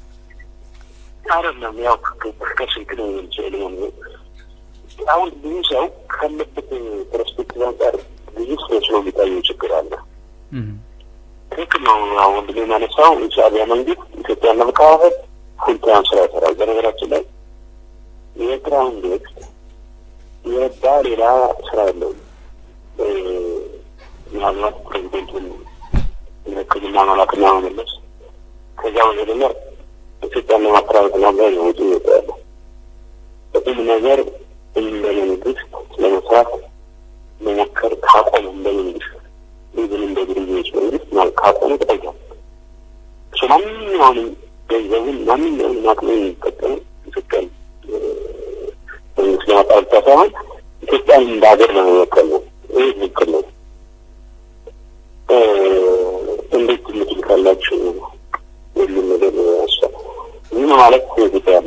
Speaker 2: አይደለም ያው ከስልክ ነው እንጂ አሁን ብዙ ሰው ከለበት ፐርስፔክቲቭ አንፃር ብዙ ሰዎች ነው የሚታየው ችግር አለ ትክክል ነው አሁን እንደማነሳው ኢትዮጵያ መንግስት ኢትዮጵያ ለመካፈል ሁልታን ስራ ይሰራል በነገራችን ላይ የኤርትራን ቤት የዳሌላ ስራ ነው ምናልባት ፕሬዚደንቱን ለክልና ማላክና መለስ ከዚያ ወደ ደግሞ ኢትዮጵያን ለማጥራት ነው ማለት ነው በዚህ ነገር እንደምንድስ ለመስራት መሞከር ካቆም እንደምንድስ ይህን እንደግሪዎች ወይስ ማለት ካቆም ተጠቅሞ ሰማንያውን ገንዘቡን ማንኛውም ማክመን ይጠቀም ኢትዮጵያ ስለማጣት ተሳሆን ኢትዮጵያን እንዳገር ነው የሚወከለው ይህ ምክር ነው እንዴት ምትልካላችሁ ሁሉም ነገር ያስፈልጋል ምን ማለት ይችላል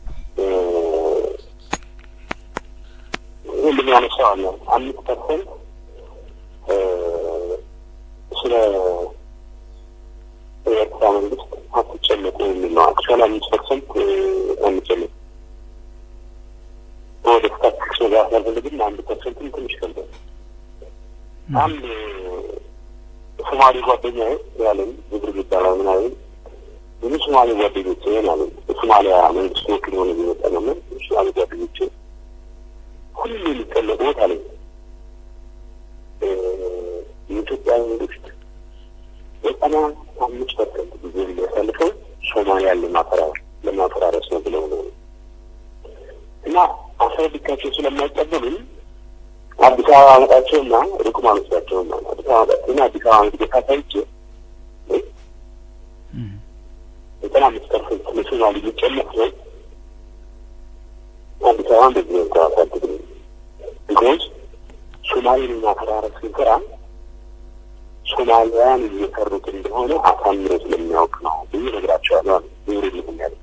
Speaker 2: ሁሉም ያነሳዋል አምስት ፐርሰንት ስለ ኤርትራ መንግስት አትጨነቁ የሚለው አክቹዋሊ አምስት ፐርሰንት አንጨነቁ ወደ ስታቲስቲክስ ጋር ያለብን አንድ ፐርሰንት ትንሽ ከበደ አንድ ሶማሊ ጓደኛዬ ያለኝ ዝብር ይባላል ምናምን ብዙ ሶማሊ ጓደኞቼ ማለት ሶማሊያ መንግስት ወኪል ሆነ የሚመጣው ነው ሶማሊ ጓደኞቼ ሁሉ የሚጠለቁት አለ የኢትዮጵያ መንግስት በጣም አምስት ፐርሰንት ጊዜ ያሳልፈው ሶማሊያ ለማፈራረስ ለማፈራረስ ነው ብለው ነው እና አፍሪካቸው ስለማይቀበሉን አዲስ አበባ መጣቸውና ሪኮማንዳቸውና አዲስ አበባ እና አዲስ አበባ እንዲካታይጭ በጣም አምስት ፐርሰንት ለሶማሊ ይጨመር ነው አዲስ አበባ እንደዚህ ታታጥቅ because ሶማሊን ማፈራረስ ሲሰራ ሶማሊያን እየሰሩት እንደሆነ አሳምሮ ስለሚያውቅ ነው ብዙ ነገራቸው አለ ብዙ ይልኛል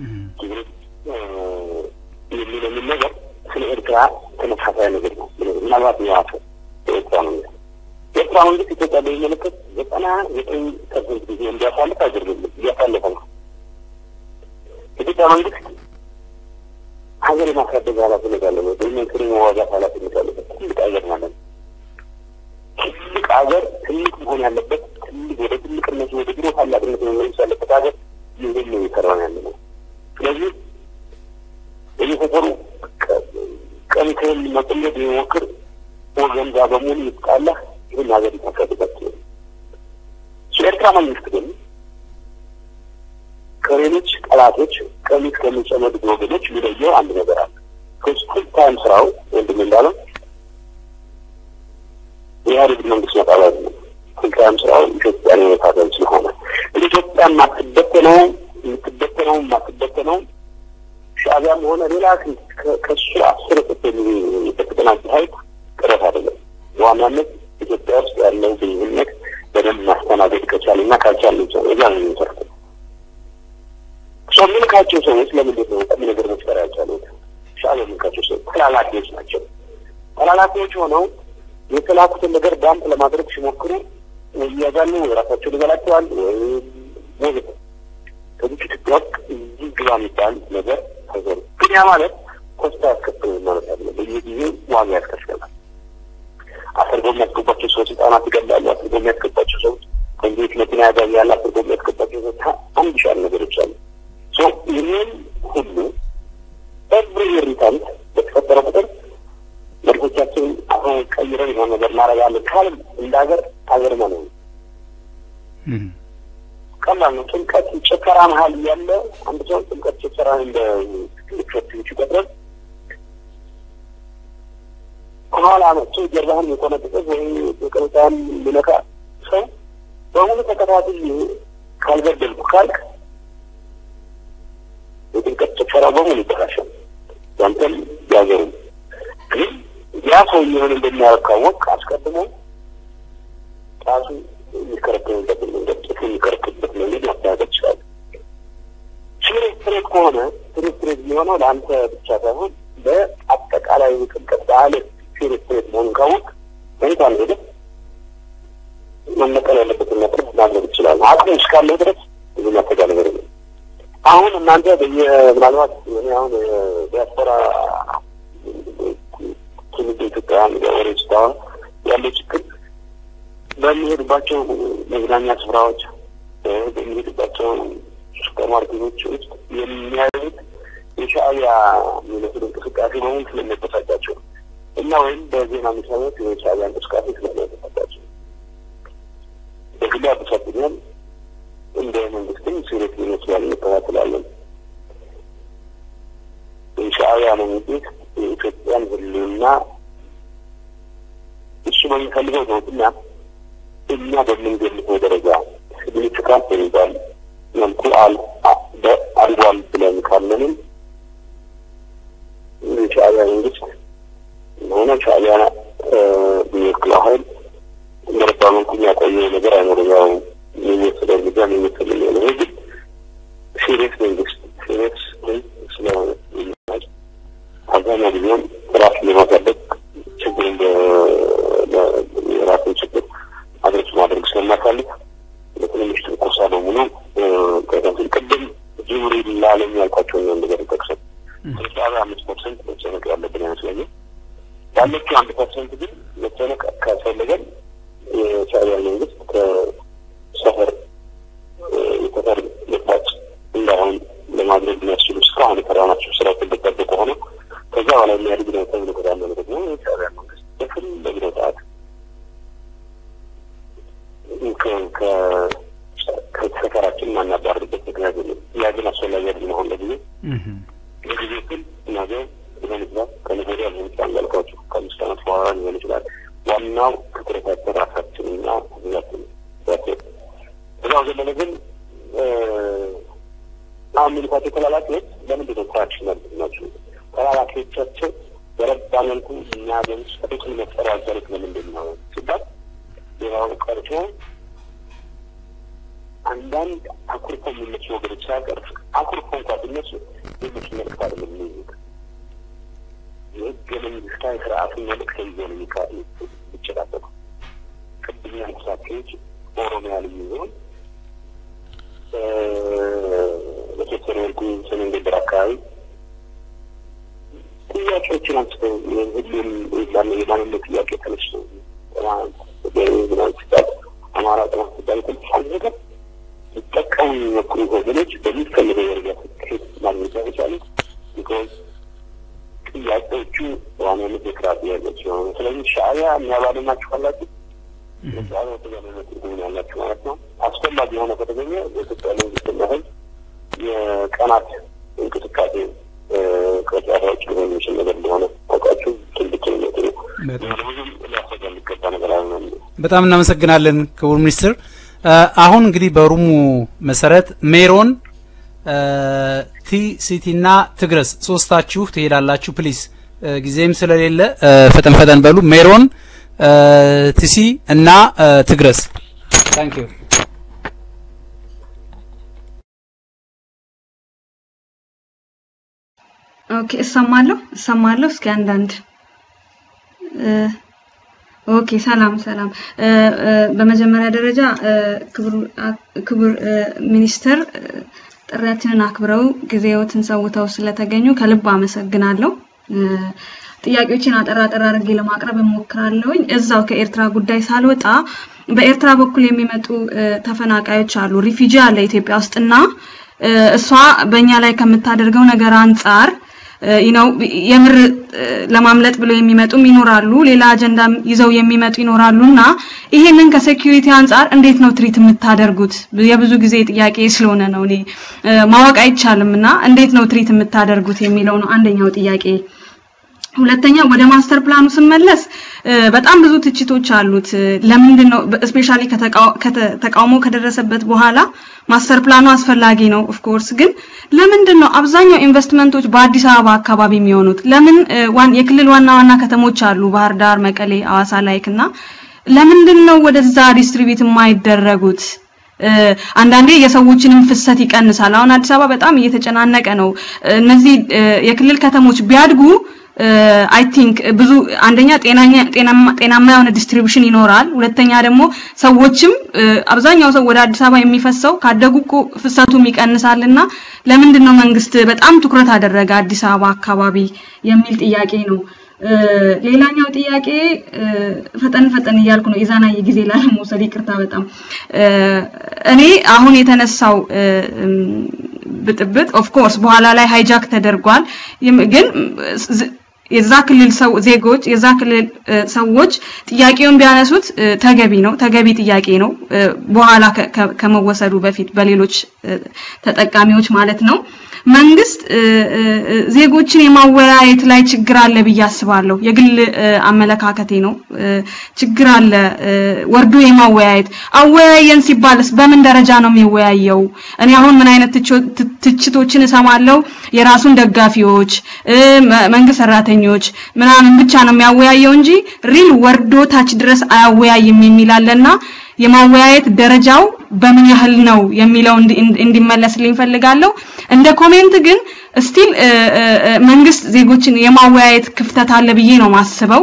Speaker 2: የሚለውን ነገር ስለ ኤርትራ ተመሳሳይ ነገር ነው ምናልባት ያፈ ኤርትራ ነው ኤርትራ መንግስት ኢትዮጵያ በሚመለከት ዘጠና ዘጠኝ ፐርሰንት ጊዜ እንዲያሳልፍ አድርገን እያሳለፈ ነው ኢትዮጵያ መንግስት ሀገር ማሳደግ ኃላፊነት አለው በሚኒስትሩ መዋጋት ኃላፊነት አለው ትልቅ ሀገር ማለት ትልቅ ሀገር ትልቅ መሆን ያለበት ትልቅ ወደ ትልቅነት ወደ ድሮ ታላቅነት መመለስ ያለበት ሀገር ይህን ነው የሰራው ያለው ስለዚህ እየተፈሩ ቀንከን መጥለድ ይሞክር ወገን ጋር በሙሉ ይጣላ ይህን ሀገር ይተካበት ኤርትራ መንግስት ግን ከሌሎች ጠላቶች ከሚት ከሚጨመዱ ወገኖች ሊለየው አንድ ነገር አለ ከስኩል ታይም ስራው ወንድም እንዳለው የኢህአዴግ መንግስት መጣላት ነው ስኩል ታይም ስራው ኢትዮጵያን የመታደል ስለሆነ ኢትዮጵያን ማትበተነው የምትበተነው ማትበተነው ሻዕቢያም ሆነ ሌላ ከሱ አስር ቁጥር የተቀናጀ ኃይል ቅረት አይደለም ዋናነት ኢትዮጵያ ውስጥ ያለው ግንኙነት በደንብ ማስተናገድ ከቻለና ካልቻለ እዛ ነው የሚሰርተው ሶምን ካቸው ሰዎች ለምንድን ነው ቁም ነገር መፍጠር ያልቻሉት ሻዕቢያ ምንካቸው ሰዎች ተላላኪዎች ናቸው ተላላኪዎች ሆነው የተላኩትን ነገር ዳምፕ ለማድረግ ሲሞክሩ ያዛሉ ራሳቸው ይገላቸዋል ወይ ከዚህ ትክክል ይግባ የሚባል ነገር ተዘሩ ግን ያ ማለት ኮስታ ያስከፍል ማለት አይደለም በየጊዜው ዋጋ ያስከፍላል አሰርጎ የሚያስገባቸው ሰዎች ህጻናት ይገላሉ አሰርጎ የሚያስገባቸው ሰዎች ከዚህ መኪና ያጋል ያለ አሰርጎ የሚያስገባቸው ሰዎች አንድ ሻል ነገሮች አሉ ሶ ይህን ሁሉ every irritant በተፈጠረ ቁጥር በርካታችን አሁን ቀይረን የሆነ ነገር ማረጋለን ካለም እንዳገር ሀገር ነው ቀላል ነው ጥንቀት ጨከራ መሃል ያለ አንድ ሰው ጥንቀት ጨከራ እንደ ትክክል ይችላል ከኋላ ነው ጀርባህን የቆነጠጠ ወይ የቀረጣን ለካ ሰው በሙሉ ተከታታይ ካልገደልኩ ካልክ የጥንቀት ጨከራ በሙሉ ይበላሻል ያንተም ያገሩ ግን ያ ሰው የሆነ እንደሚያውቀው አስቀድሞ ታሱ ይከረከረበት ነው እንደጥፍ ይከረከረበት ነው ያዳገ ይችላል ሲሪየስ ከሆነ ፍሬስትሬት የሆነው ለአንተ ብቻ ሳይሆን በአጠቃላይ ጥልቀት ባለ ፍሬስትሬት መሆኑን ካወቅ እንኳን ሄደ መነቀል ያለበትን ነገር ማድረግ ይችላል። አቅም እስካለው ድረስ ብዙ ማተጋ ነገር ነው። አሁን እናንተ በየምናልባት እኔ አሁን ዲያስፖራ ትውልደ ኢትዮጵያውያን ገበሬዎች ጋር ያለው ችግር በሚሄዱባቸው መዝናኛ ስፍራዎች በሚሄዱባቸው ሱፐርማርኬቶች ውስጥ የሚያዩት የሻዕቢያ የሚመስል እንቅስቃሴ በሙሉ ስለሚያበሳጫቸው እና ወይም በዜና ሚዲያዎች የሻዕቢያ እንቅስቃሴ ስለሚያበሳጫቸው በግል ያበሳጭኛል። እንደ መንግስትም ሲሪየስ ይመስላል እንከታተላለን። የሻዕቢያ መንግስት የኢትዮጵያን ህልውና እሱ በሚፈልገው ነውና እኛ በምንገምተው ደረጃ ሲግኒፊካንት የሚባል መልኩ አልጓል ብለን ካለንም የሻዕቢያ መንግስት ሆነ ሻዕቢያ የሚወክለው ኃይል እንደረባ መልኩ የሚያቆየው ነገር አይኖርም። ያው የሚወስደው እርምጃ የሚወስደው ነው። ግን ሲሪየስ መንግስት ሲሪየስ ስለሆነ አብዛኛው ጊዜም ራሱን ለማሳደግ ችግር እንደ ራሱን ችግር አድርሶ ማድረግ ስለማይፈልግ ለትንሽ ትንኮሳ ነው ሙሉ ከዛም ቅድም ጅምሪ ላለም ያልኳቸው ነው ነገር ተከሰተ ከሰባ አምስት ፐርሰንት መጨነቅ ያለብን አይመስለኝም። ያለችው አንድ ፐርሰንት ግን መጨነቅ ካስፈለገን የሻዕቢያ መንግስት ከሰፈር የተፈር ልባጭ እንዳሁን ለማድረግ የሚያስችሉ እስካሁን የሰራናቸው ስራ ተጠበቀ ሆነ ከዛ በኋላ የሚያድግ ነው ተብሎ ከታመነ ደግሞ የሻዕቢያ መንግስት በፈለገው ሰዓት ከሰፈራችን ማናባርበት ምክንያት የለም። ያ ግን አስፈላጊ አይደለም። አሁን ለጊዜ ለጊዜ ግን ነገ ሊሆን ይችላል ከነገወዲያ ሊሆን ይችላል ያልኳቸው ከአምስት ዓመት በኋላ ሊሆን ይችላል። ዋናው ትኩረታችን ራሳችንና ህዝባችን ያቸው እዛው ዘለለ ግን አሁን ምንኳቸው ተላላኪዎች ለምንድን ነው ትራክሽናል ናቸው? ተላላኪዎቻቸው በረባ መልኩ እኛ በምስጠቶች መፍጠር ያልቻሉት ለምንድን ነው ሲባል ሌላው ቀርቶ አንዳንድ አኩርፎ የሚነሱ ወገኖች ሳይቀር አኩርፎ እንኳን ቢነሱ ሌሎች መልክት አይደለም የሚይዙት የህገ መንግስታዊ ስርዓቱን መልክት ይዘው ነው የሚጨቃጨቁ። ቅድም ያልኩሳቸዎች ኦሮሚያ ልዩ ዞን በተወሰነ መልኩ ሰሜን ጎንደር አካባቢ ጥያቄዎችን አንስተው የህዝብን የማንነት ጥያቄ ተነስተው አማራ ተማስታል ኮንትሮል ነገር ይጠቀሙ የሞክሩ ወገኖች በሚፈልገው ደረጃ ስኬት ማግኘት ይችላሉ። ቢኮዝ ጥያቄዎቹ ዋናነት የክራት ያላቸው ነው። ስለዚህ ሻዕቢያ የሚያባልናችሁ ካላችሁ ለሻዕቢያ ተገናኝነት ትርጉም ያላችሁ ማለት ነው። አስፈላጊ የሆነ ከተገኘ የኢትዮጵያ መንግስትና ህዝብ የቀናት እንቅስቃሴ ከጫራዎች ሊሆን ይችላል ነገር እንደሆነ ታውቃችሁ ትልቅ ነው።
Speaker 1: በጣም እናመሰግናለን ክቡር ሚኒስትር። አሁን እንግዲህ በሩሙ መሰረት ሜሮን ቲ ሲቲና ትግረስ ሶስታችሁ ትሄዳላችሁ። ፕሊዝ ጊዜም ስለሌለ ፈጠን ፈጠን በሉ። ሜሮን ቲሲ እና ትግረስ ታንክ ዩ።
Speaker 4: ኦኬ እሰማለሁ እሰማለሁ እስኪ አንዳንድ ኦኬ ሰላም ሰላም በመጀመሪያ ደረጃ ክቡር ክቡር ሚኒስተር ጥሪያችንን አክብረው ጊዜዎትን ሰውተው ስለተገኙ ከልብ አመሰግናለሁ። ጥያቄዎችን አጠራ አጠራ አድርጌ ለማቅረብ እሞክራለሁ። እዛው ከኤርትራ ጉዳይ ሳልወጣ በኤርትራ በኩል የሚመጡ ተፈናቃዮች አሉ ሪፊጂ አለ ኢትዮጵያ ውስጥና እሷ በእኛ ላይ ከምታደርገው ነገር አንፃር you know የምር ለማምለጥ ብለው የሚመጡም ይኖራሉ ሌላ አጀንዳ ይዘው የሚመጡ ይኖራሉና ይሄንን ከሴኩሪቲ አንፃር እንዴት ነው ትሪት የምታደርጉት? የብዙ ጊዜ ጥያቄ ስለሆነ ነው እኔ ማወቅ አይቻልምና እንዴት ነው ትሪት የምታደርጉት የሚለው ነው አንደኛው ጥያቄ። ሁለተኛ ወደ ማስተር ፕላኑ ስመለስ በጣም ብዙ ትችቶች አሉት። ለምንድን ነው ስፔሻሊ ከተቃውሞ ከደረሰበት በኋላ ማስተር ፕላኑ አስፈላጊ ነው ኦፍ ኮርስ ግን ለምንድን ነው አብዛኛው ኢንቨስትመንቶች በአዲስ አበባ አካባቢ የሚሆኑት? ለምን ዋን የክልል ዋና ዋና ከተሞች አሉ ባህር ዳር፣ መቀሌ፣ አዋሳ ላይክና ለምንድን ነው ወደዛ ዲስትሪቢዩት የማይደረጉት? አንዳንዴ የሰዎችንም ፍሰት ይቀንሳል አሁን አዲስ አበባ በጣም እየተጨናነቀ ነው እነዚህ የክልል ከተሞች ቢያድጉ I think ብዙ አንደኛ ጤናኛ ጤናማ ጤናማ የሆነ ዲስትሪቢዩሽን ይኖራል ሁለተኛ ደግሞ ሰዎችም አብዛኛው ሰው ወደ አዲስ አበባ የሚፈሰው ካደጉ ፍሰቱም ይቀንሳልና ለምንድን ነው መንግስት በጣም ትኩረት አደረገ አዲስ አበባ አካባቢ የሚል ጥያቄ ነው ሌላኛው ጥያቄ ፈጠን ፈጠን ይያልኩ ነው ኢዛና ይጊዜ ላይ መውሰድ ይቅርታ በጣም እኔ አሁን የተነሳው ብጥብጥ ኦፍ ኮርስ በኋላ ላይ ሃይጃክ ተደርጓል ግን የዛ ክልል ሰው ዜጎች የዛ ክልል ሰዎች ጥያቄውን ቢያነሱት ተገቢ ነው ተገቢ ጥያቄ ነው በኋላ ከመወሰዱ በፊት በሌሎች ተጠቃሚዎች ማለት ነው መንግስት ዜጎችን የማወያየት ላይ ችግር አለ ብያስባለሁ የግል አመለካከቴ ነው ችግር አለ ወርዶ የማወያየት አወያየን ሲባልስ በምን ደረጃ ነው የሚወያየው እኔ አሁን ምን አይነት ትችቶችን እሰማለሁ የራሱን ደጋፊዎች መንግስት ሰራተኞች ምናምን ብቻ ነው የሚያወያየው እንጂ ሪል ወርዶ ታች ድረስ አያወያይም የሚላለና የማወያየት ደረጃው በምን ያህል ነው የሚለው እንዲመለስልኝ ፈልጋለሁ እንደ ኮሜንት ግን ስቲል መንግስት ዜጎችን የማወያየት ክፍተት አለ ብዬ ነው ማስበው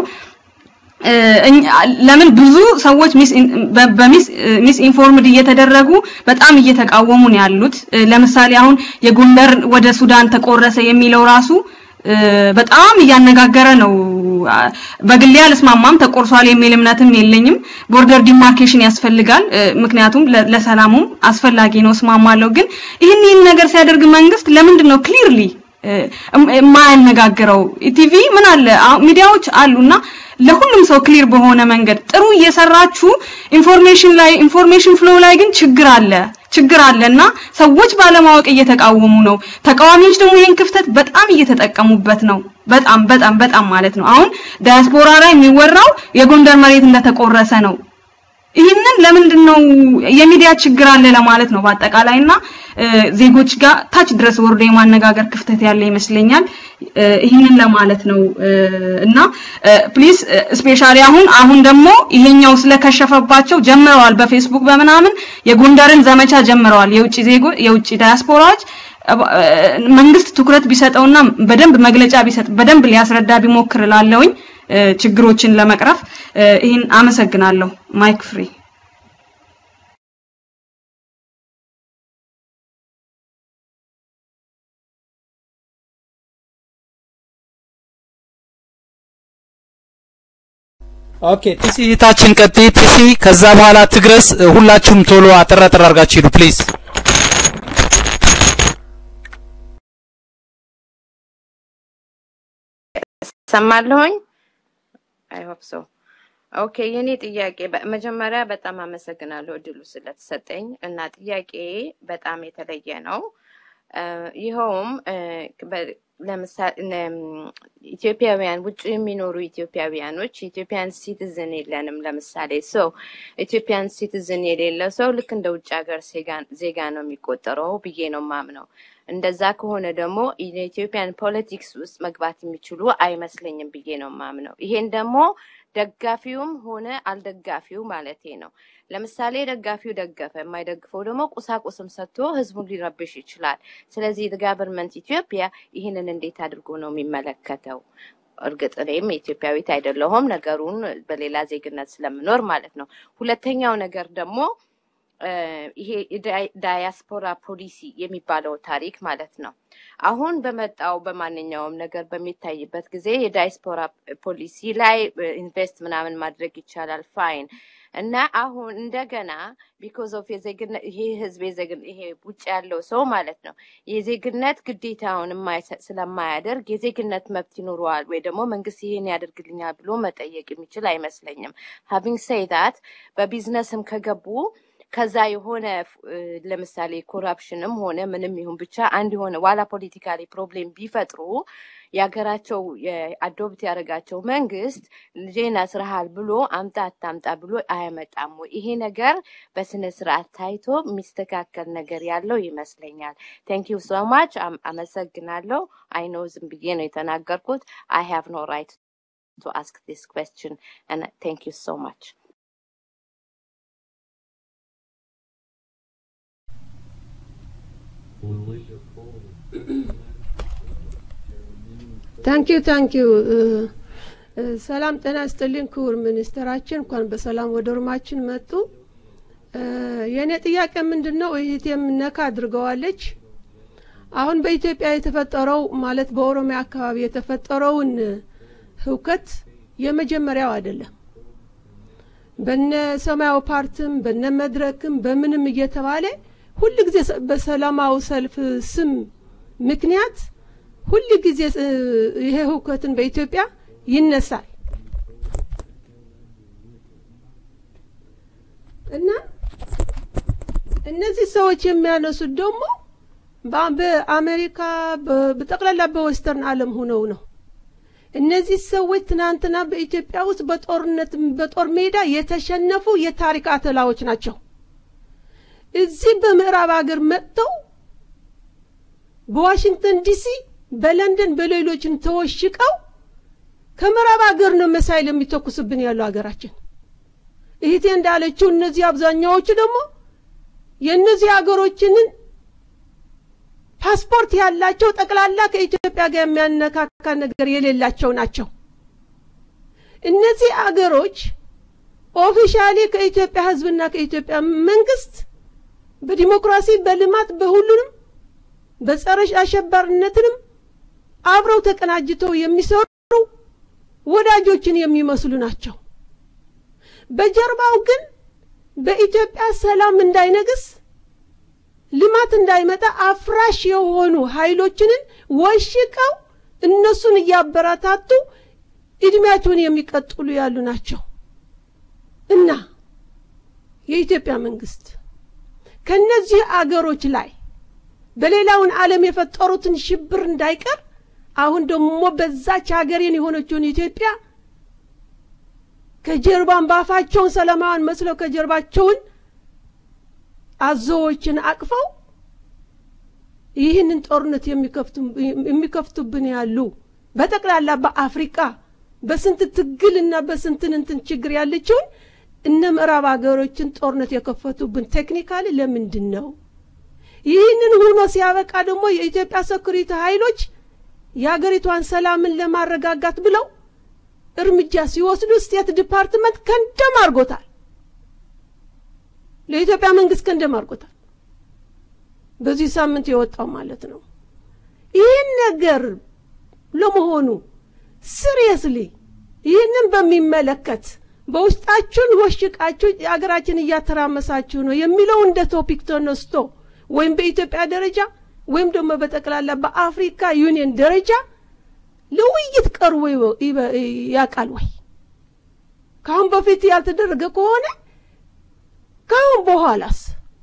Speaker 4: ለምን ብዙ ሰዎች ሚስ በሚስ ሚስ ኢንፎርምድ እየተደረጉ በጣም እየተቃወሙ ነው ያሉት ለምሳሌ አሁን የጎንደር ወደ ሱዳን ተቆረሰ የሚለው ራሱ በጣም ያነጋገረ ነው በግል ያልስማማም ተቆርሷል የሚል እምነትም የለኝም ቦርደር ዲማርኬሽን ያስፈልጋል ምክንያቱም ለሰላሙም አስፈላጊ ነው ስማማለው ግን ይሄን ነገር ሲያደርግ መንግስት ለምንድን ነው ክሊርሊ ማያነጋግረው ኢቲቪ ምን አለ ሚዲያዎች አሉና ለሁሉም ሰው ክሊር በሆነ መንገድ ጥሩ እየሰራችሁ ኢንፎርሜሽን ላይ ኢንፎርሜሽን ፍሎ ላይ ግን ችግር አለ ችግር አለና ሰዎች ባለማወቅ እየተቃወሙ ነው ተቃዋሚዎች ደግሞ ይሄን ክፍተት በጣም እየተጠቀሙበት ነው በጣም በጣም በጣም ማለት ነው አሁን ዳያስፖራ ላይ የሚወራው የጎንደር መሬት እንደተቆረሰ ነው ይሄንን ለምንድን ነው የሚዲያ ችግር አለ ለማለት ነው በአጠቃላይና ዜጎች ጋር ታች ድረስ ወርዶ የማነጋገር ክፍተት ያለ ይመስለኛል ይሄንን ለማለት ነው እና ፕሊዝ ስፔሻሊ አሁን አሁን ደግሞ ይሄኛው ስለከሸፈባቸው ጀምረዋል በፌስቡክ በመናምን የጎንደርን ዘመቻ ጀምረዋል የውጪ ዜጎ የውጪ ዳያስፖራዎች መንግስት ትኩረት ቢሰጠውና በደንብ መግለጫ ቢሰጥ በደንብ ሊያስረዳ ቢሞክር ላለውኝ ችግሮችን ለመቅረፍ ይሄን አመሰግናለሁ ማይክ ፍሪ
Speaker 1: ኦኬ ቲሲ ታችን ቀጥ ቲሲ ከዛ በኋላ ትግረስ ሁላችሁም ቶሎ አጠራጠር አርጋችሁ ሂዱ ፕሊዝ
Speaker 5: ሰማለሁኝ I hope so. Okay, የኔ ጥያቄ በመጀመሪያ በጣም አመሰግናለሁ እድሉ ስለተሰጠኝ እና ጥያቄ በጣም የተለየ ነው ይሄውም ለምሳሌ ኢትዮጵያውያን ውጭ የሚኖሩ ኢትዮጵያውያኖች ኢትዮጵያን ሲቲዝን የለንም ለምሳሌ ሶ ኢትዮጵያን ሲቲዝን የሌለ ሰው ልክ እንደ ውጭ ሀገር ዜጋ ነው የሚቆጠረው ብዬ ነው ማምነው እንደዛ ከሆነ ደግሞ ኢትዮጵያን ፖለቲክስ ውስጥ መግባት የሚችሉ አይመስለኝም ብዬ ነው ማምነው ይሄን ደግሞ ደጋፊውም ሆነ አልደጋፊው ማለቴ ነው ለምሳሌ ደጋፊው ደገፈ የማይደግፈው ደግሞ ቁሳቁስም ሰጥቶ ህዝቡን ሊረብሽ ይችላል ስለዚህ ገቨርንመንት ኢትዮጵያ ይሄንን እንዴት አድርጎ ነው የሚመለከተው እርግጥ እኔም ኢትዮጵያዊት አይደለሁም ነገሩን በሌላ ዜግነት ስለምኖር ማለት ነው ሁለተኛው ነገር ደግሞ ይሄ ዳያስፖራ ፖሊሲ የሚባለው ታሪክ ማለት ነው አሁን በመጣው በማንኛውም ነገር በሚታይበት ጊዜ የዳያስፖራ ፖሊሲ ላይ ኢንቨስት ምናምን ማድረግ ይቻላል ፋይን እና አሁን እንደገና because of የዜግነት ይሄ ህዝብ የዜግነት ይሄ ውጭ ያለው ሰው ማለት ነው የዜግነት ግዴታውን ስለማያደርግ የዜግነት መብት ይኖረዋል ወይ ደግሞ መንግስት ይሄን ያደርግልኛል ብሎ መጠየቅ የሚችል አይመስለኝም having said that በቢዝነስም ከገቡ ከዛ የሆነ ለምሳሌ ኮራፕሽንም ሆነ ምንም ይሁን ብቻ አንድ የሆነ ዋላ ፖለቲካሊ ፕሮብሌም ቢፈጥሩ ያገራቸው የአዶፕት ያረጋቸው መንግስት ልጄና ስራሃል ብሎ አምጣ አጣምጣ ብሎ አያመጣም ይሄ ነገር በስነ ስርዓት ታይቶ ሚስተካከል ነገር ያለው ይመስለኛል thank you so much አመሰግናለሁ I know ዝም ብዬ ነው የተናገርኩት I have no right to ask this question and thank you so much
Speaker 6: Thank you, thank you. ሰላም ጤና ይስጥልኝ ክቡር ሚኒስትራችን እንኳን በሰላም ወደ ሩማችን መጡ። የኔ ጥያቄ ምንድነው እህቴም ነካ አድርገዋለች። አሁን በኢትዮጵያ የተፈጠረው ማለት በኦሮሚያ አካባቢ የተፈጠረውን ህውከት የመጀመሪያው አይደለም። በነ ሰማያዊ ፓርቲም በነ መድረክም በምንም እየተባለ ሁሉ ጊዜ በሰላማው ሰልፍ ስም ምክንያት ሁሉ ጊዜ ይሄ ህውከትን በኢትዮጵያ ይነሳል እና እነዚህ ሰዎች የሚያነሱት ደግሞ በአሜሪካ በጠቅላላ በዌስተርን ዓለም ሆነው ነው። እነዚህ ሰዎች ትናንትና በኢትዮጵያ ውስጥ በጦርነት በጦር ሜዳ የተሸነፉ የታሪክ አተላዎች ናቸው። እዚህ በምዕራብ ሀገር መጥተው በዋሽንግተን ዲሲ በለንደን በሌሎችም ተወሽቀው ከምዕራብ ሀገር ነው መሳይል የሚተኩስብን ያለው ሀገራችን። እህቴ እንዳለችው እነዚህ አብዛኛዎቹ ደግሞ የነዚህ ሀገሮችን ፓስፖርት ያላቸው ጠቅላላ ከኢትዮጵያ ጋር የሚያነካካ ነገር የሌላቸው ናቸው። እነዚህ ሀገሮች ኦፊሻሊ ከኢትዮጵያ ህዝብና ከኢትዮጵያ መንግስት በዲሞክራሲ በልማት በሁሉንም በጸረ አሸባሪነትንም አብረው ተቀናጅተው የሚሰሩ ወዳጆችን የሚመስሉ ናቸው። በጀርባው ግን በኢትዮጵያ ሰላም እንዳይነግስ ልማት እንዳይመጣ አፍራሽ የሆኑ ኃይሎችን ወሽቀው እነሱን ያበረታቱ እድሜያቸውን የሚቀጥሉ ያሉ ናቸው እና የኢትዮጵያ መንግስት ከነዚህ አገሮች ላይ በሌላውን ዓለም የፈጠሩትን ሽብር እንዳይቀር አሁን ደግሞ በዛች ሀገሬን የሆነችውን ኢትዮጵያ ከጀርባን ባፋቸው ሰላማን መስለው ከጀርባቸውን አዞዎችን አቅፈው ይህንን ጦርነት የሚከፍቱ የሚከፍቱብን ያሉ በጠቅላላ በአፍሪካ በስንት ትግልና በስንት እንትን ችግር ያለችው እነ ምዕራብ ሀገሮችን ጦርነት የከፈቱብን ቴክኒካሊ ለምንድን ነው? ይህንን ሆኖ ሲያበቃ ደግሞ የኢትዮጵያ ሴኩሪቲ ኃይሎች የሀገሪቷን ሰላምን ለማረጋጋት ብለው እርምጃ ሲወስዱ ስቴት ዲፓርትመንት ከንደም አርጎታል። ለኢትዮጵያ መንግስት ከንደም አርጎታል። በዚህ ሳምንት የወጣው ማለት ነው። ይህን ነገር ለመሆኑ ሲሪየስሊ ይህንን በሚመለከት በውስጣችን ወሽቃችሁ የሀገራችን እያተራመሳችሁ ነው የሚለው እንደ ቶፒክ ተነስቶ ወይም በኢትዮጵያ ደረጃ ወይም ደግሞ በጠቅላላ በአፍሪካ ዩኒየን ደረጃ ለውይይት ቀርቦ ያቃል ወይ? ካሁን በፊት ያልተደረገ ከሆነ ካሁን በኋላስ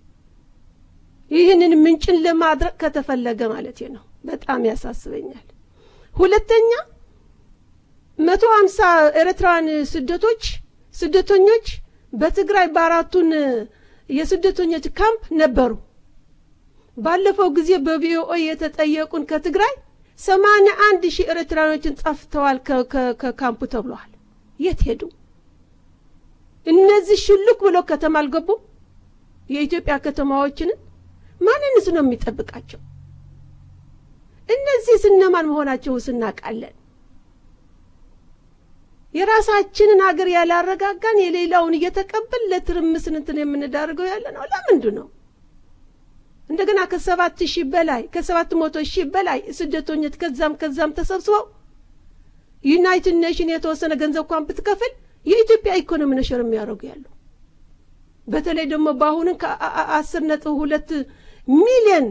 Speaker 6: ይህንን ምንጭን ለማድረግ ከተፈለገ ማለት ነው በጣም ያሳስበኛል። ሁለተኛ መቶ ሃምሳ ኤርትራን ስደቶች ስደተኞች በትግራይ ባራቱን የስደተኞች ካምፕ ነበሩ። ባለፈው ጊዜ በቪኦኤ የተጠየቁን ከትግራይ ሰማንያ አንድ ሺህ ኤርትራኖችን ጠፍተዋል ከካምፑ ተብሏል። የት ሄዱ? እነዚህ ሽልክ ብሎ ከተማ አልገቡ? የኢትዮጵያ ከተማዎችን ማንንስ ነው የሚጠብቃቸው? እነዚህ ስነማን መሆናቸው ስናቃለን? የራሳችንን ሀገር ያላረጋጋን የሌላውን እየተቀበል ለትርምስ እንትን የምንዳርገው ያለ ነው። ለምንድን ነው እንደገና ከሰባት ሺህ በላይ ከሰባት መቶ ሺህ በላይ ስደተኞች ከዛም ከዛም ተሰብስበው ዩናይትድ ኔሽን የተወሰነ ገንዘብ እንኳን ብትከፍል የኢትዮጵያ ኢኮኖሚ ነሽር የሚያደርጉ ያሉ በተለይ ደግሞ ባሁን ከአስር ነጥብ ሁለት ሚሊዮን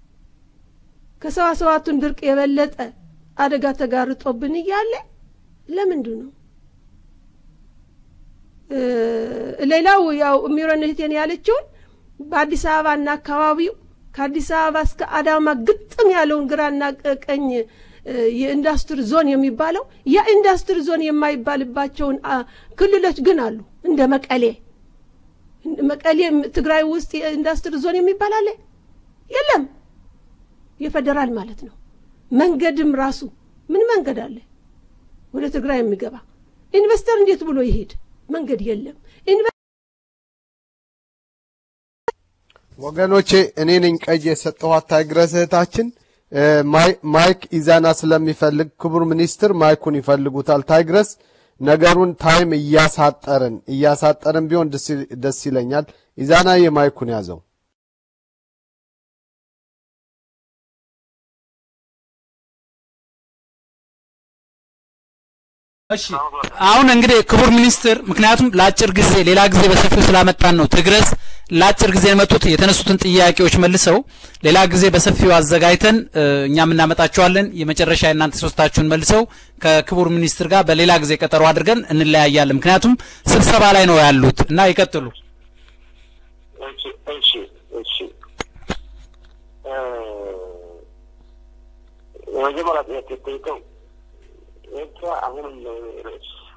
Speaker 6: ከሰዋሰዋቱን ድርቅ የበለጠ አደጋ ተጋርጦብን ይያለ ለምንድን ነው? ሌላው ያው ሚሮነቴን ያለችው በአዲስ አበባና አካባቢው ከአዲስ አበባ እስከ አዳማ ግጥም ያለውን ግራና ቀኝ የኢንዱስትሪ ዞን የሚባለው ያ ኢንዱስትሪ ዞን የማይባልባቸው ክልሎች ግን አሉ። እንደ መቀሌ መቀሌ ትግራይ ውስጥ የኢንዱስትሪ ዞን የሚባል አለ የለም? የፌደራል ማለት ነው። መንገድም ራሱ ምን መንገድ አለ ወደ ትግራይ የሚገባ? ኢንቨስተር እንዴት ብሎ ይሄድ? መንገድ የለም።
Speaker 3: ወገኖቼ እኔ ነኝ ቀይ የሰጠኋት ታይግረስ እህታችን ማይክ ኢዛና ስለሚፈልግ ክቡር ሚኒስትር ማይኩን ይፈልጉታል ታይግረስ ነገሩን ታይም እያሳጠርን እያሳጠርን ቢሆን ደስ ይለኛል ኢዛና የማይኩን ያዘው
Speaker 1: እሺ አሁን እንግዲህ ክቡር ሚኒስትር ምክንያቱም ለአጭር ጊዜ ሌላ ጊዜ በሰፊው ስላመጣን ነው ትግረስ ለአጭር ጊዜ መጡት የተነሱትን ጥያቄዎች መልሰው ሌላ ጊዜ በሰፊው አዘጋጅተን እኛም እናመጣቸዋለን የመጨረሻ እናንተ ሶስታችሁን መልሰው ከክቡር ሚኒስትር ጋር በሌላ ጊዜ ቀጠሮ አድርገን እንለያያለን ምክንያቱም ስብሰባ ላይ ነው ያሉት እና ይቀጥሉ
Speaker 2: እሺ እሺ እሺ እ ወጀመራ ተከተይተው ኤርትራ አሁንም